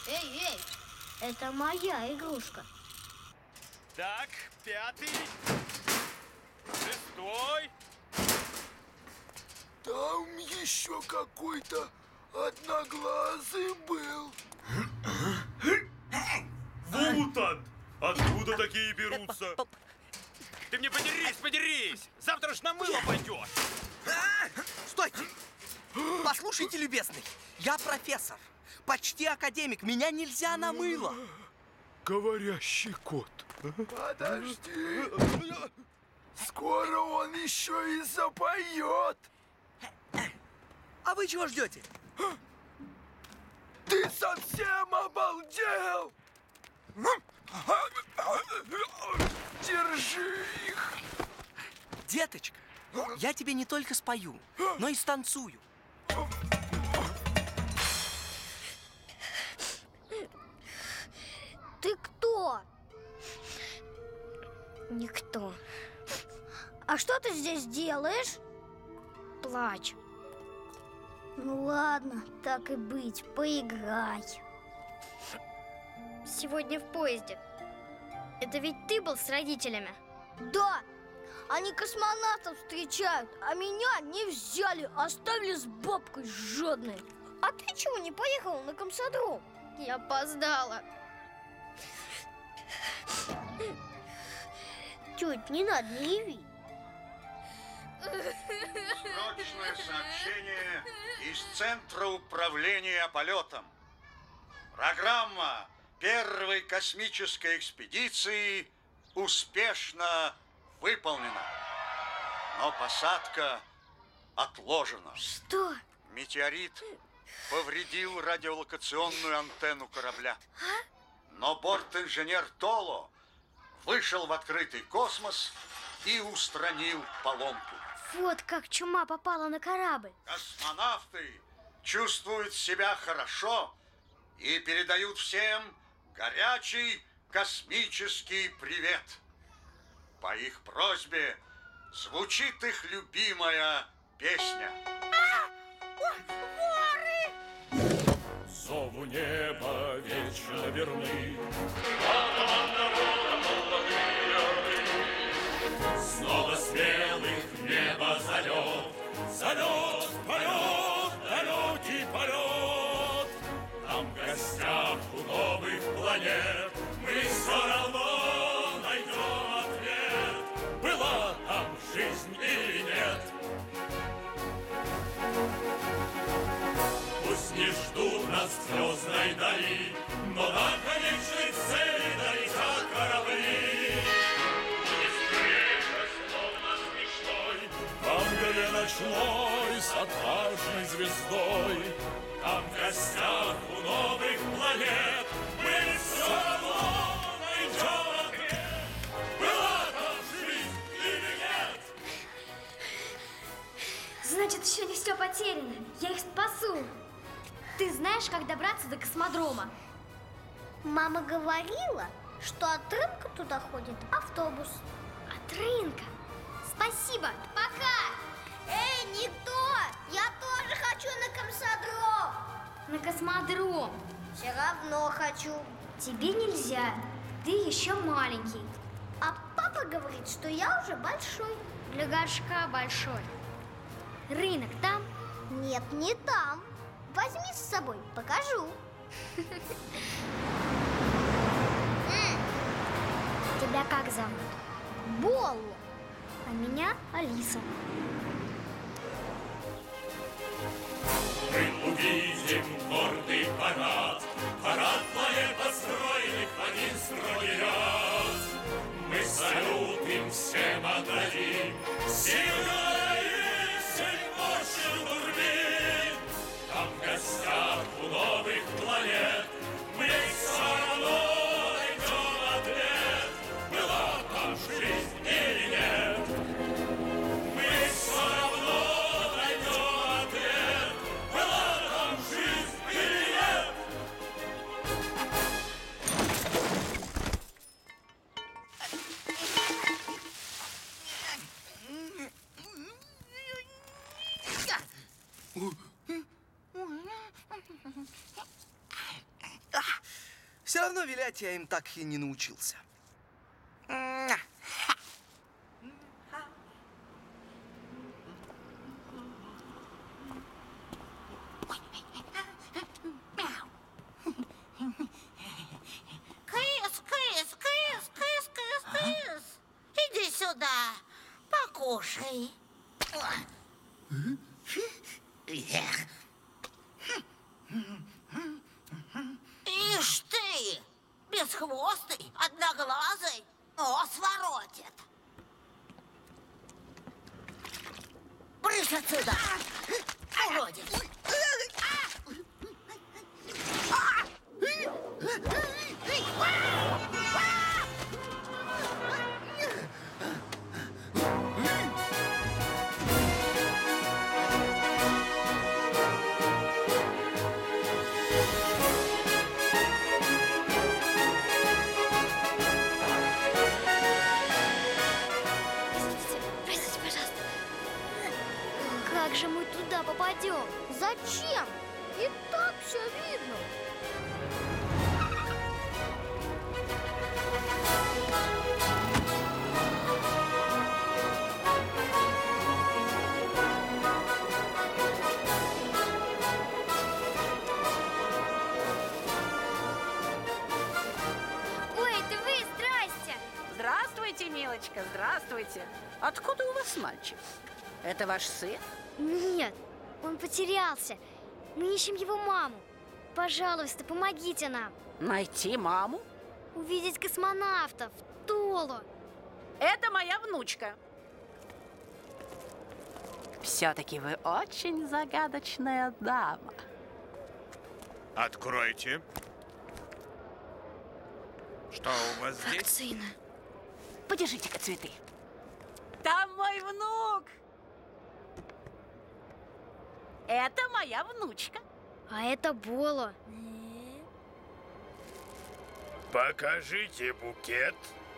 Эй, эй, это моя игрушка. Так, пятый, шестой. Там еще какой-то одноглазый был. Мутант! Откуда такие берутся? Ты мне подерись, подерись! Завтра ж на мыло пойдешь! Стойте! Послушайте, любезный, я профессор, почти академик, меня нельзя на мыло. Говорящий кот. Подожди. Скоро он еще и запоет. А вы чего ждете? Ты совсем обалдел? Держи их. Деточка, я тебе не только спою, но и станцую. Ты кто? Никто. А что ты здесь делаешь? Плачь. Ну ладно, так и быть, поиграй. Сегодня в поезде. Это ведь ты был с родителями? Да. Они космонавтов встречают, а меня не взяли, оставили с бабкой жадной. А ты чего не поехала на Комсодром? Я опоздала. Тёть, не надо, не реви. Срочное сообщение из Центра управления полетом. Программа первой космической экспедиции успешно выполнена. Но посадка отложена. Что? Метеорит повредил радиолокационную антенну корабля. Но борт-инженер Толо вышел в открытый космос и устранил поломку. Вот как чума попала на корабль. Космонавты чувствуют себя хорошо и передают всем горячий космический привет. По их просьбе звучит их любимая песня. Зову неба вечно верны. Снова смелых в небо залет. Залет, полет, далекий полет. Там в гостях у новых планет мы все равно найдем ответ. Была там жизнь или нет. Пусть не ждут нас в звездной дали, но до конечной цели долетят корабли. Быстрее, словно с мечтой, в ангеле ночной с отважной звездой. Там в гостях у новых планет мы все равно найдем ответ. Была там жизнь или нет? Значит, еще не все потеряно. Я их спасу. Ты знаешь, как добраться до космодрома? Мама говорила, что от рынка туда ходит автобус. От рынка? Спасибо. Пока. Эй, никто! Я тоже хочу на Комсодром. На космодром. Все равно хочу. Тебе нельзя. Ты еще маленький. А папа говорит, что я уже большой. Для горшка большой. Рынок там? Нет, не там. Возьми с собой, покажу. Тебя как зовут? Болла. А меня Алиса. Мы увидим гордый парад, парад планет, построенных в один строгий ряд. Мы салют им всем отдадим, силой и всей мощью турбин. Там в гостях у новых планет мы все равно найдем ответ. Была там жизнь или нет? Мы все равно найдем ответ. Была равно вилять я им так и не научился. Кыс, кыс, кыс, кыс, кыс, кыс. Иди сюда, покушай. Ишь ты, бесхвостый, одноглазый, нос воротит. Брысь отсюда, уродец. Простите, пожалуйста. Как же мы туда попадем? Зачем? И так все видно. Ой, это вы, здрасте! Здравствуйте, милочка, здравствуйте. Откуда у вас мальчик? Это ваш сын? Нет, он потерялся. Мы ищем его маму. Пожалуйста, помогите нам. Найти маму? Увидеть космонавтов, Толу. Это моя внучка. Все-таки вы очень загадочная дама. Откройте. Что у вас здесь? Вакцина. Подержите-ка цветы. Там мой внук. Это моя внучка. А это Боло. Покажите букет.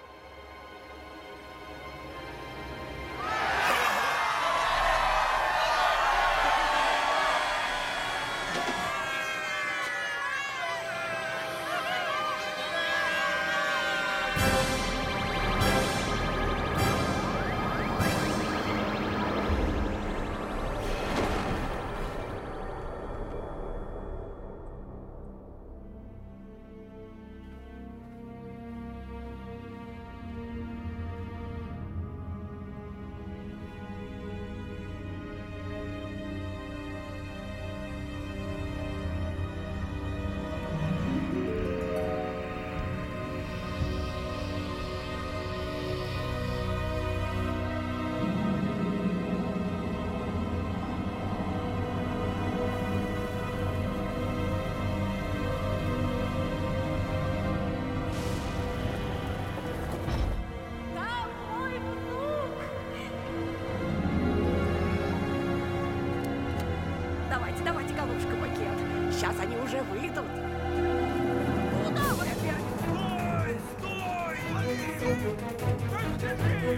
Давайте, давайте, голубушка, букет. Сейчас они уже выйдут. Куда вы опять? Стой, стой! Подожди!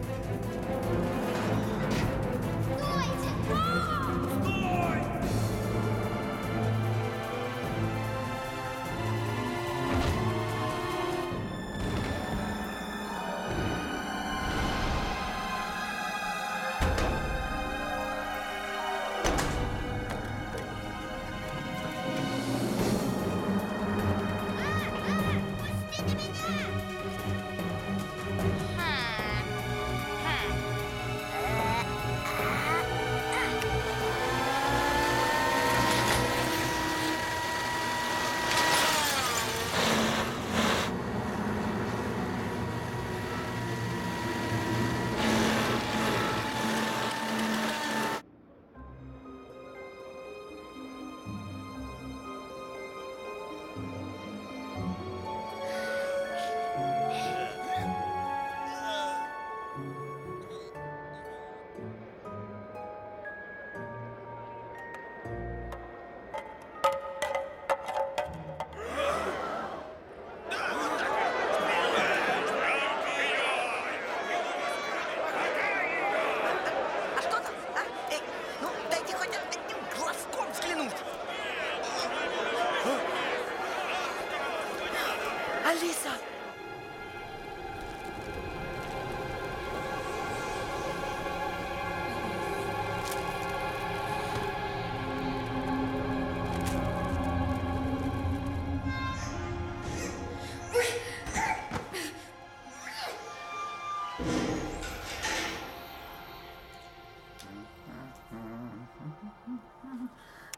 Стойте! Стой!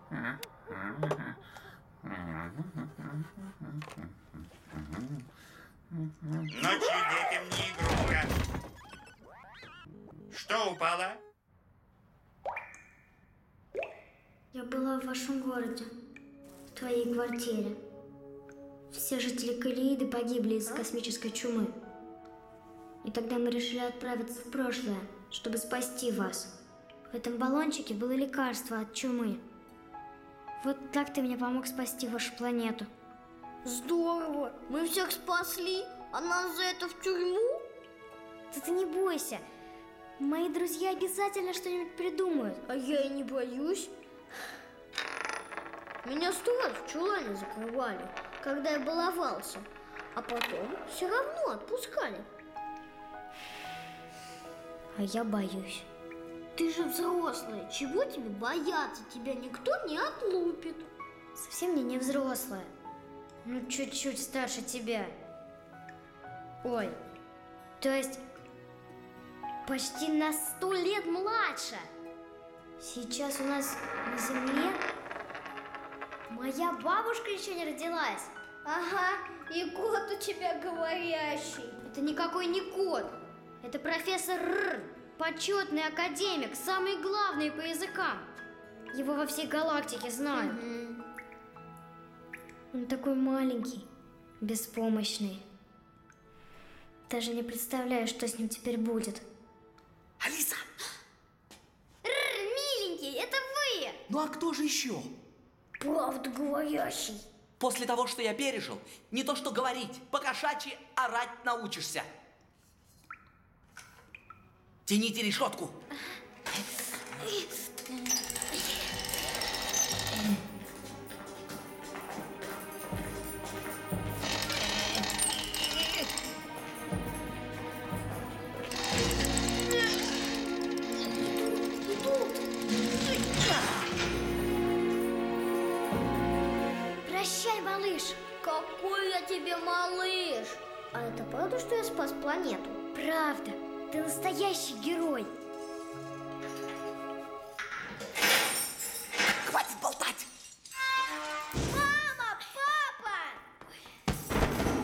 Ночью детям не игрушка. Что упало? Я была в вашем городе, в твоей квартире. Все жители Калеиды погибли из-за космической чумы. И тогда мы решили отправиться в прошлое, чтобы спасти вас. В этом баллончике было лекарство от чумы. Вот так ты мне помог спасти вашу планету. Здорово! Мы всех спасли, а нас за это в тюрьму? Да ты не бойся. Мои друзья обязательно что-нибудь придумают. А я и не боюсь. Меня сто раз в чулане закрывали, когда я баловался. А потом все равно отпускали. А я боюсь. Ты же взрослая, чего тебе бояться? Тебя никто не отлупит. Совсем мне не взрослая. Ну, чуть-чуть старше тебя. Ой, то есть почти на сто лет младше. Сейчас у нас на Земле моя бабушка еще не родилась. Ага, и кот у тебя говорящий. Это никакой не кот. Это профессор Р, почетный академик, самый главный по языкам. Его во всей галактике знают. Угу. Он такой маленький, беспомощный. Даже не представляю, что с ним теперь будет. Алиса! Р, миленький, это вы! Ну а кто же еще? Правду говорящий. После того, что я пережил, не то что говорить, по-кошачьи орать научишься. Тяните решетку. Прощай, малыш. Какой я тебе малыш? А это правда, что я спас планету? Правда. Ты настоящий герой. Хватит болтать! Мама, папа!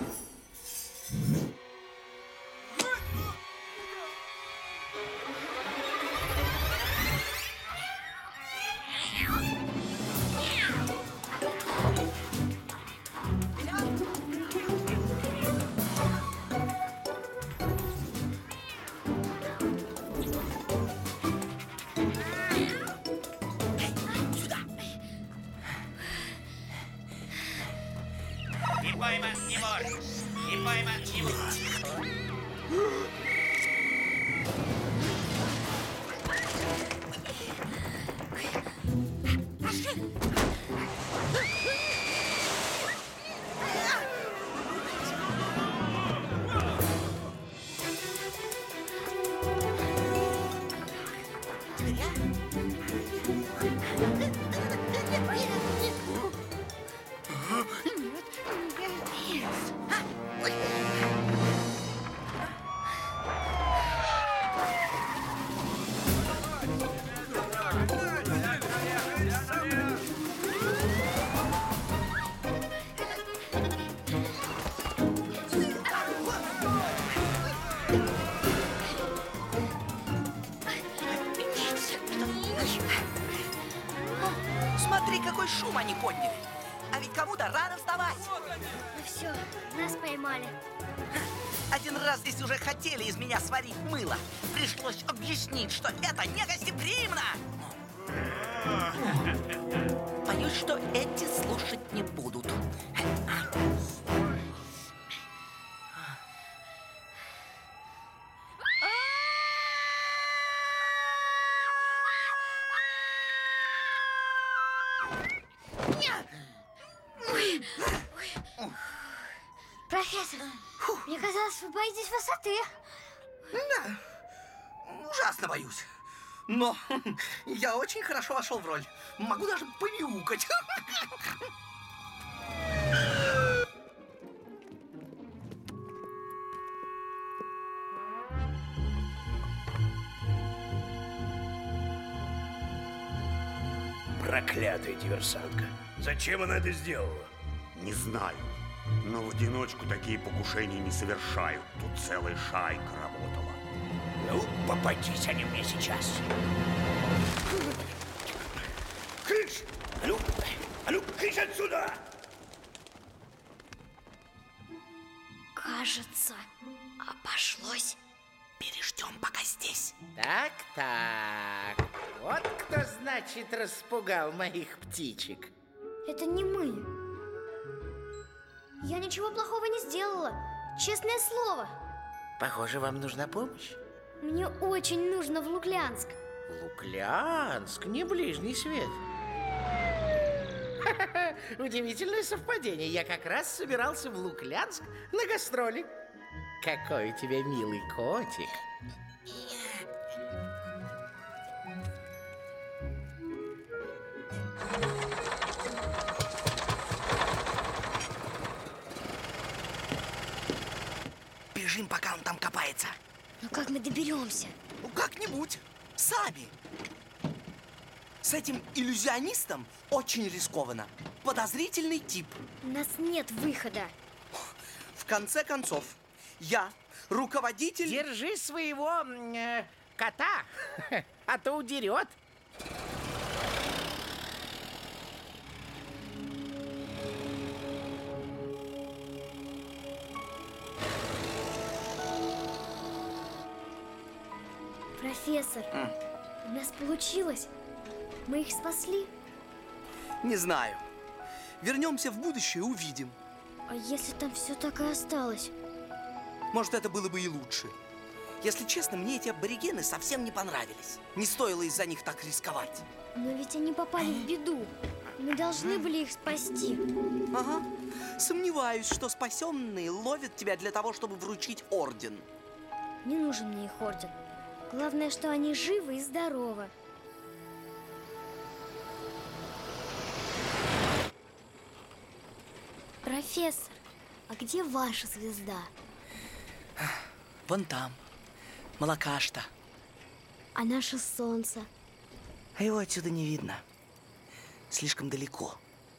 Не пойман не можешь. Не пойман не можешь. Смотри, какой шум они подняли. А ведь кому-то рано вставать. Ну все, нас поймали. Один раз здесь уже хотели из меня сварить мыло. Пришлось объяснить, что это не гостеприимно. Боюсь, что эти слушать не будут. Профессор, мне казалось, вы боитесь высоты. Да, ужасно боюсь. Но я очень хорошо вошел в роль. Могу даже помяукать. проклятая диверсантка. Зачем она это сделала? Не знаю. Но в одиночку такие покушения не совершают. Тут целая шайка работала. Ну, попадись они мне сейчас. Кыш! А ну, а ну, кыш отсюда! Кажется, обошлось. Переждем пока здесь. Так, так. Вот кто, значит, распугал моих птичек. Это не мы. Я ничего плохого не сделала. Честное слово. Похоже, вам нужна помощь. Мне очень нужно в Луклянск. Луклянск, не ближний свет. Удивительное совпадение. Я как раз собирался в Луклянск на гастроли. Какой у тебя милый котик. Бежим, пока он там копается. Но как мы доберемся? Ну, как-нибудь. Сами. С этим иллюзионистом очень рискованно. Подозрительный тип. У нас нет выхода. В конце концов, я руководитель... Держи своего э, кота, а то удерет. Профессор, у нас получилось. Мы их спасли. Не знаю. Вернемся в будущее, увидим. А если там все так и осталось? Может, это было бы и лучше. Если честно, мне эти аборигены совсем не понравились. Не стоило из-за них так рисковать. Но ведь они попали в беду. Мы должны были их спасти. Ага. Сомневаюсь, что спасенные ловят тебя для того, чтобы вручить орден. Не нужен мне их орден. Главное, что они живы и здоровы. Профессор, а где ваша звезда? Вон там. Молокашта. А наше солнце? А его отсюда не видно. Слишком далеко.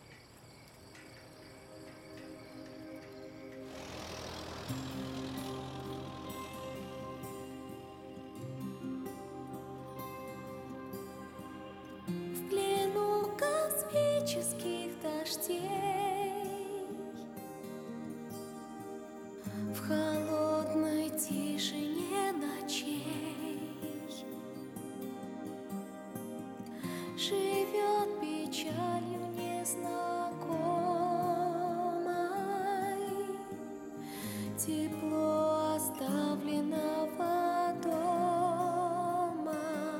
В плену космических дождей, в холодной тишине ночей живет печалью незнакомой тепло оставленного дома.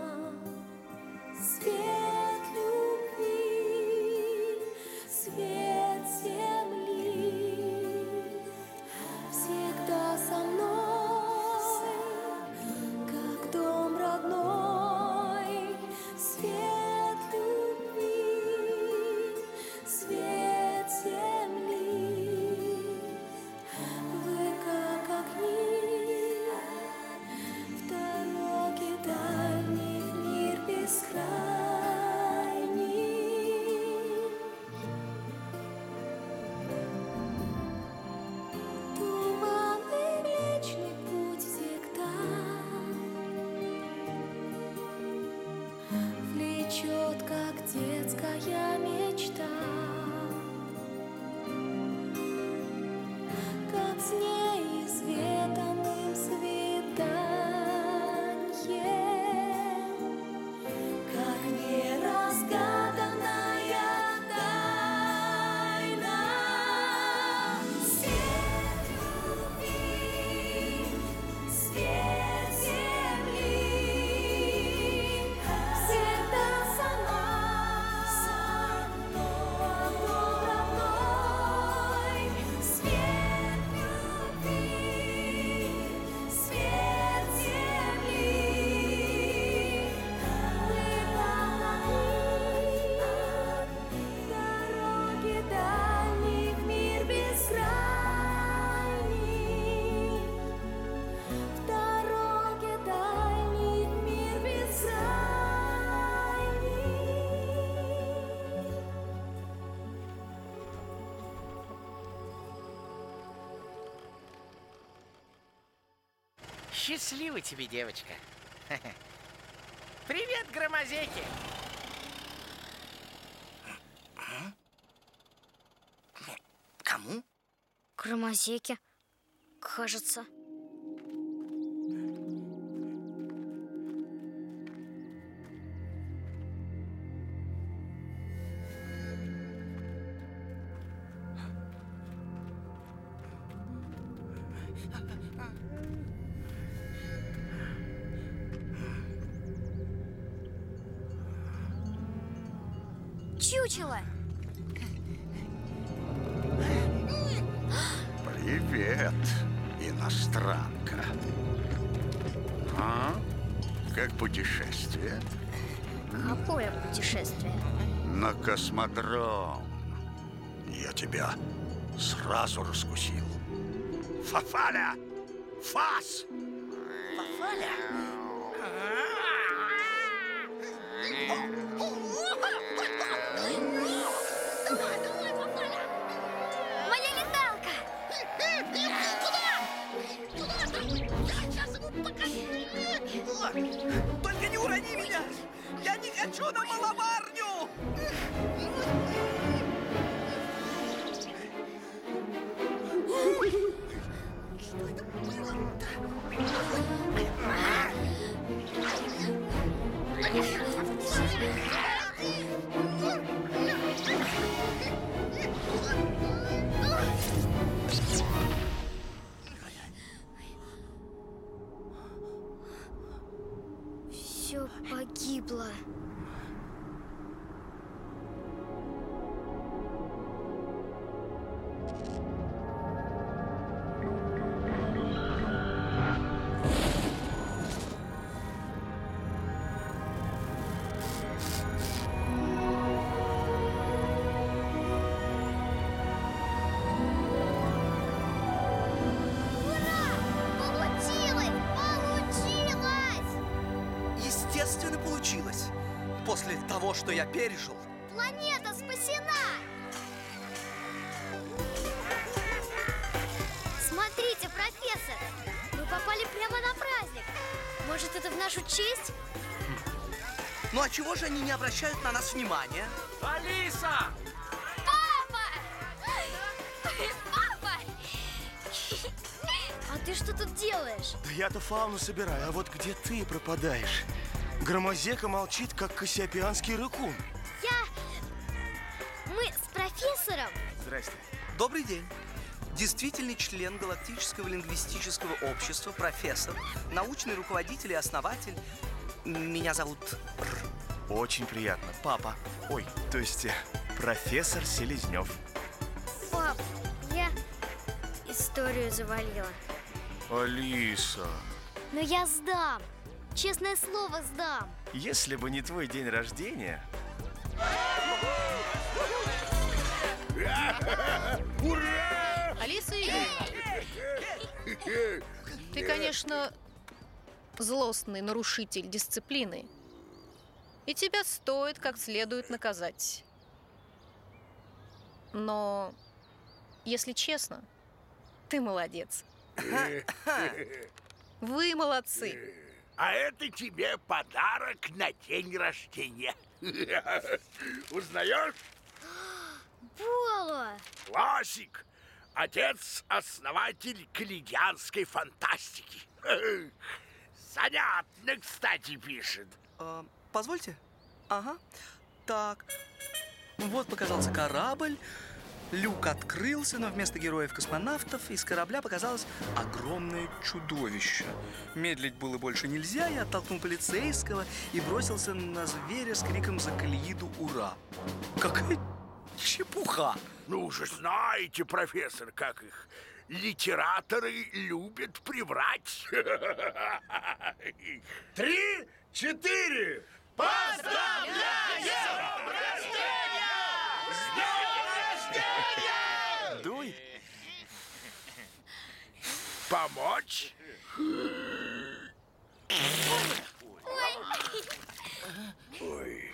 Свет любви, свет земли всегда со мной, как дом родной. Свет любви, свет земли, вы как огни в дороге дальний, в мир бескрайний. Туманный Млечный Путь всегда влечет, как детская мечта. Счастливо тебе, девочка. Привет, громозеки. Кому? Громозеки, кажется. Чучело! Привет, иностранка. А? Как путешествие? Какое путешествие? На космодром. Я тебя сразу раскусил. Фафаля! Фас! Фафаля? Моя леталка! Только не урони меня! Я не хочу на маловарню! Что это было-то? Все погибло. Естественно, получилось. После того, что я пережил. Планета спасена! Смотрите, профессор! Мы попали прямо на праздник. Может, это в нашу честь? Ну а чего же они не обращают на нас внимания? Алиса! Папа! Папа! А ты что тут делаешь? Да я-то фауну собираю, а вот где ты пропадаешь? Громозека молчит, как кассиопианский рыкун. Я... Мы с профессором... Здрасте. Добрый день. Действительный член Галактического лингвистического общества, профессор, научный руководитель и основатель. Меня зовут Р. Очень приятно. Папа. Ой, то есть э, профессор Селезнев. Пап, я историю завалила. Алиса. Но я сдам. Честное слово, сдам. Если бы не твой день рождения... Ура! Алиса Игоревна, ты, конечно, злостный нарушитель дисциплины. И тебя стоит как следует наказать. Но, если честно, ты молодец. Вы молодцы. А это тебе подарок на день рождения. Узнаешь? Пола! Классик. Отец-основатель колледианской фантастики. Занятно, кстати, пишет. А, позвольте. Ага. Так. Вот показался корабль. Люк открылся, но вместо героев-космонавтов из корабля показалось огромное чудовище. Медлить было больше нельзя, я оттолкнул полицейского и бросился на зверя с криком «За Калеиду, ура!». Какая чепуха! Ну уже знаете, профессор, как их литераторы любят приврать. Три, четыре! Поздравляем! Дуй. Помочь? Ой.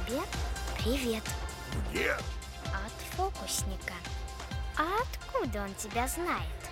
тебе привет. Мне? От фокусника. А откуда он тебя знает?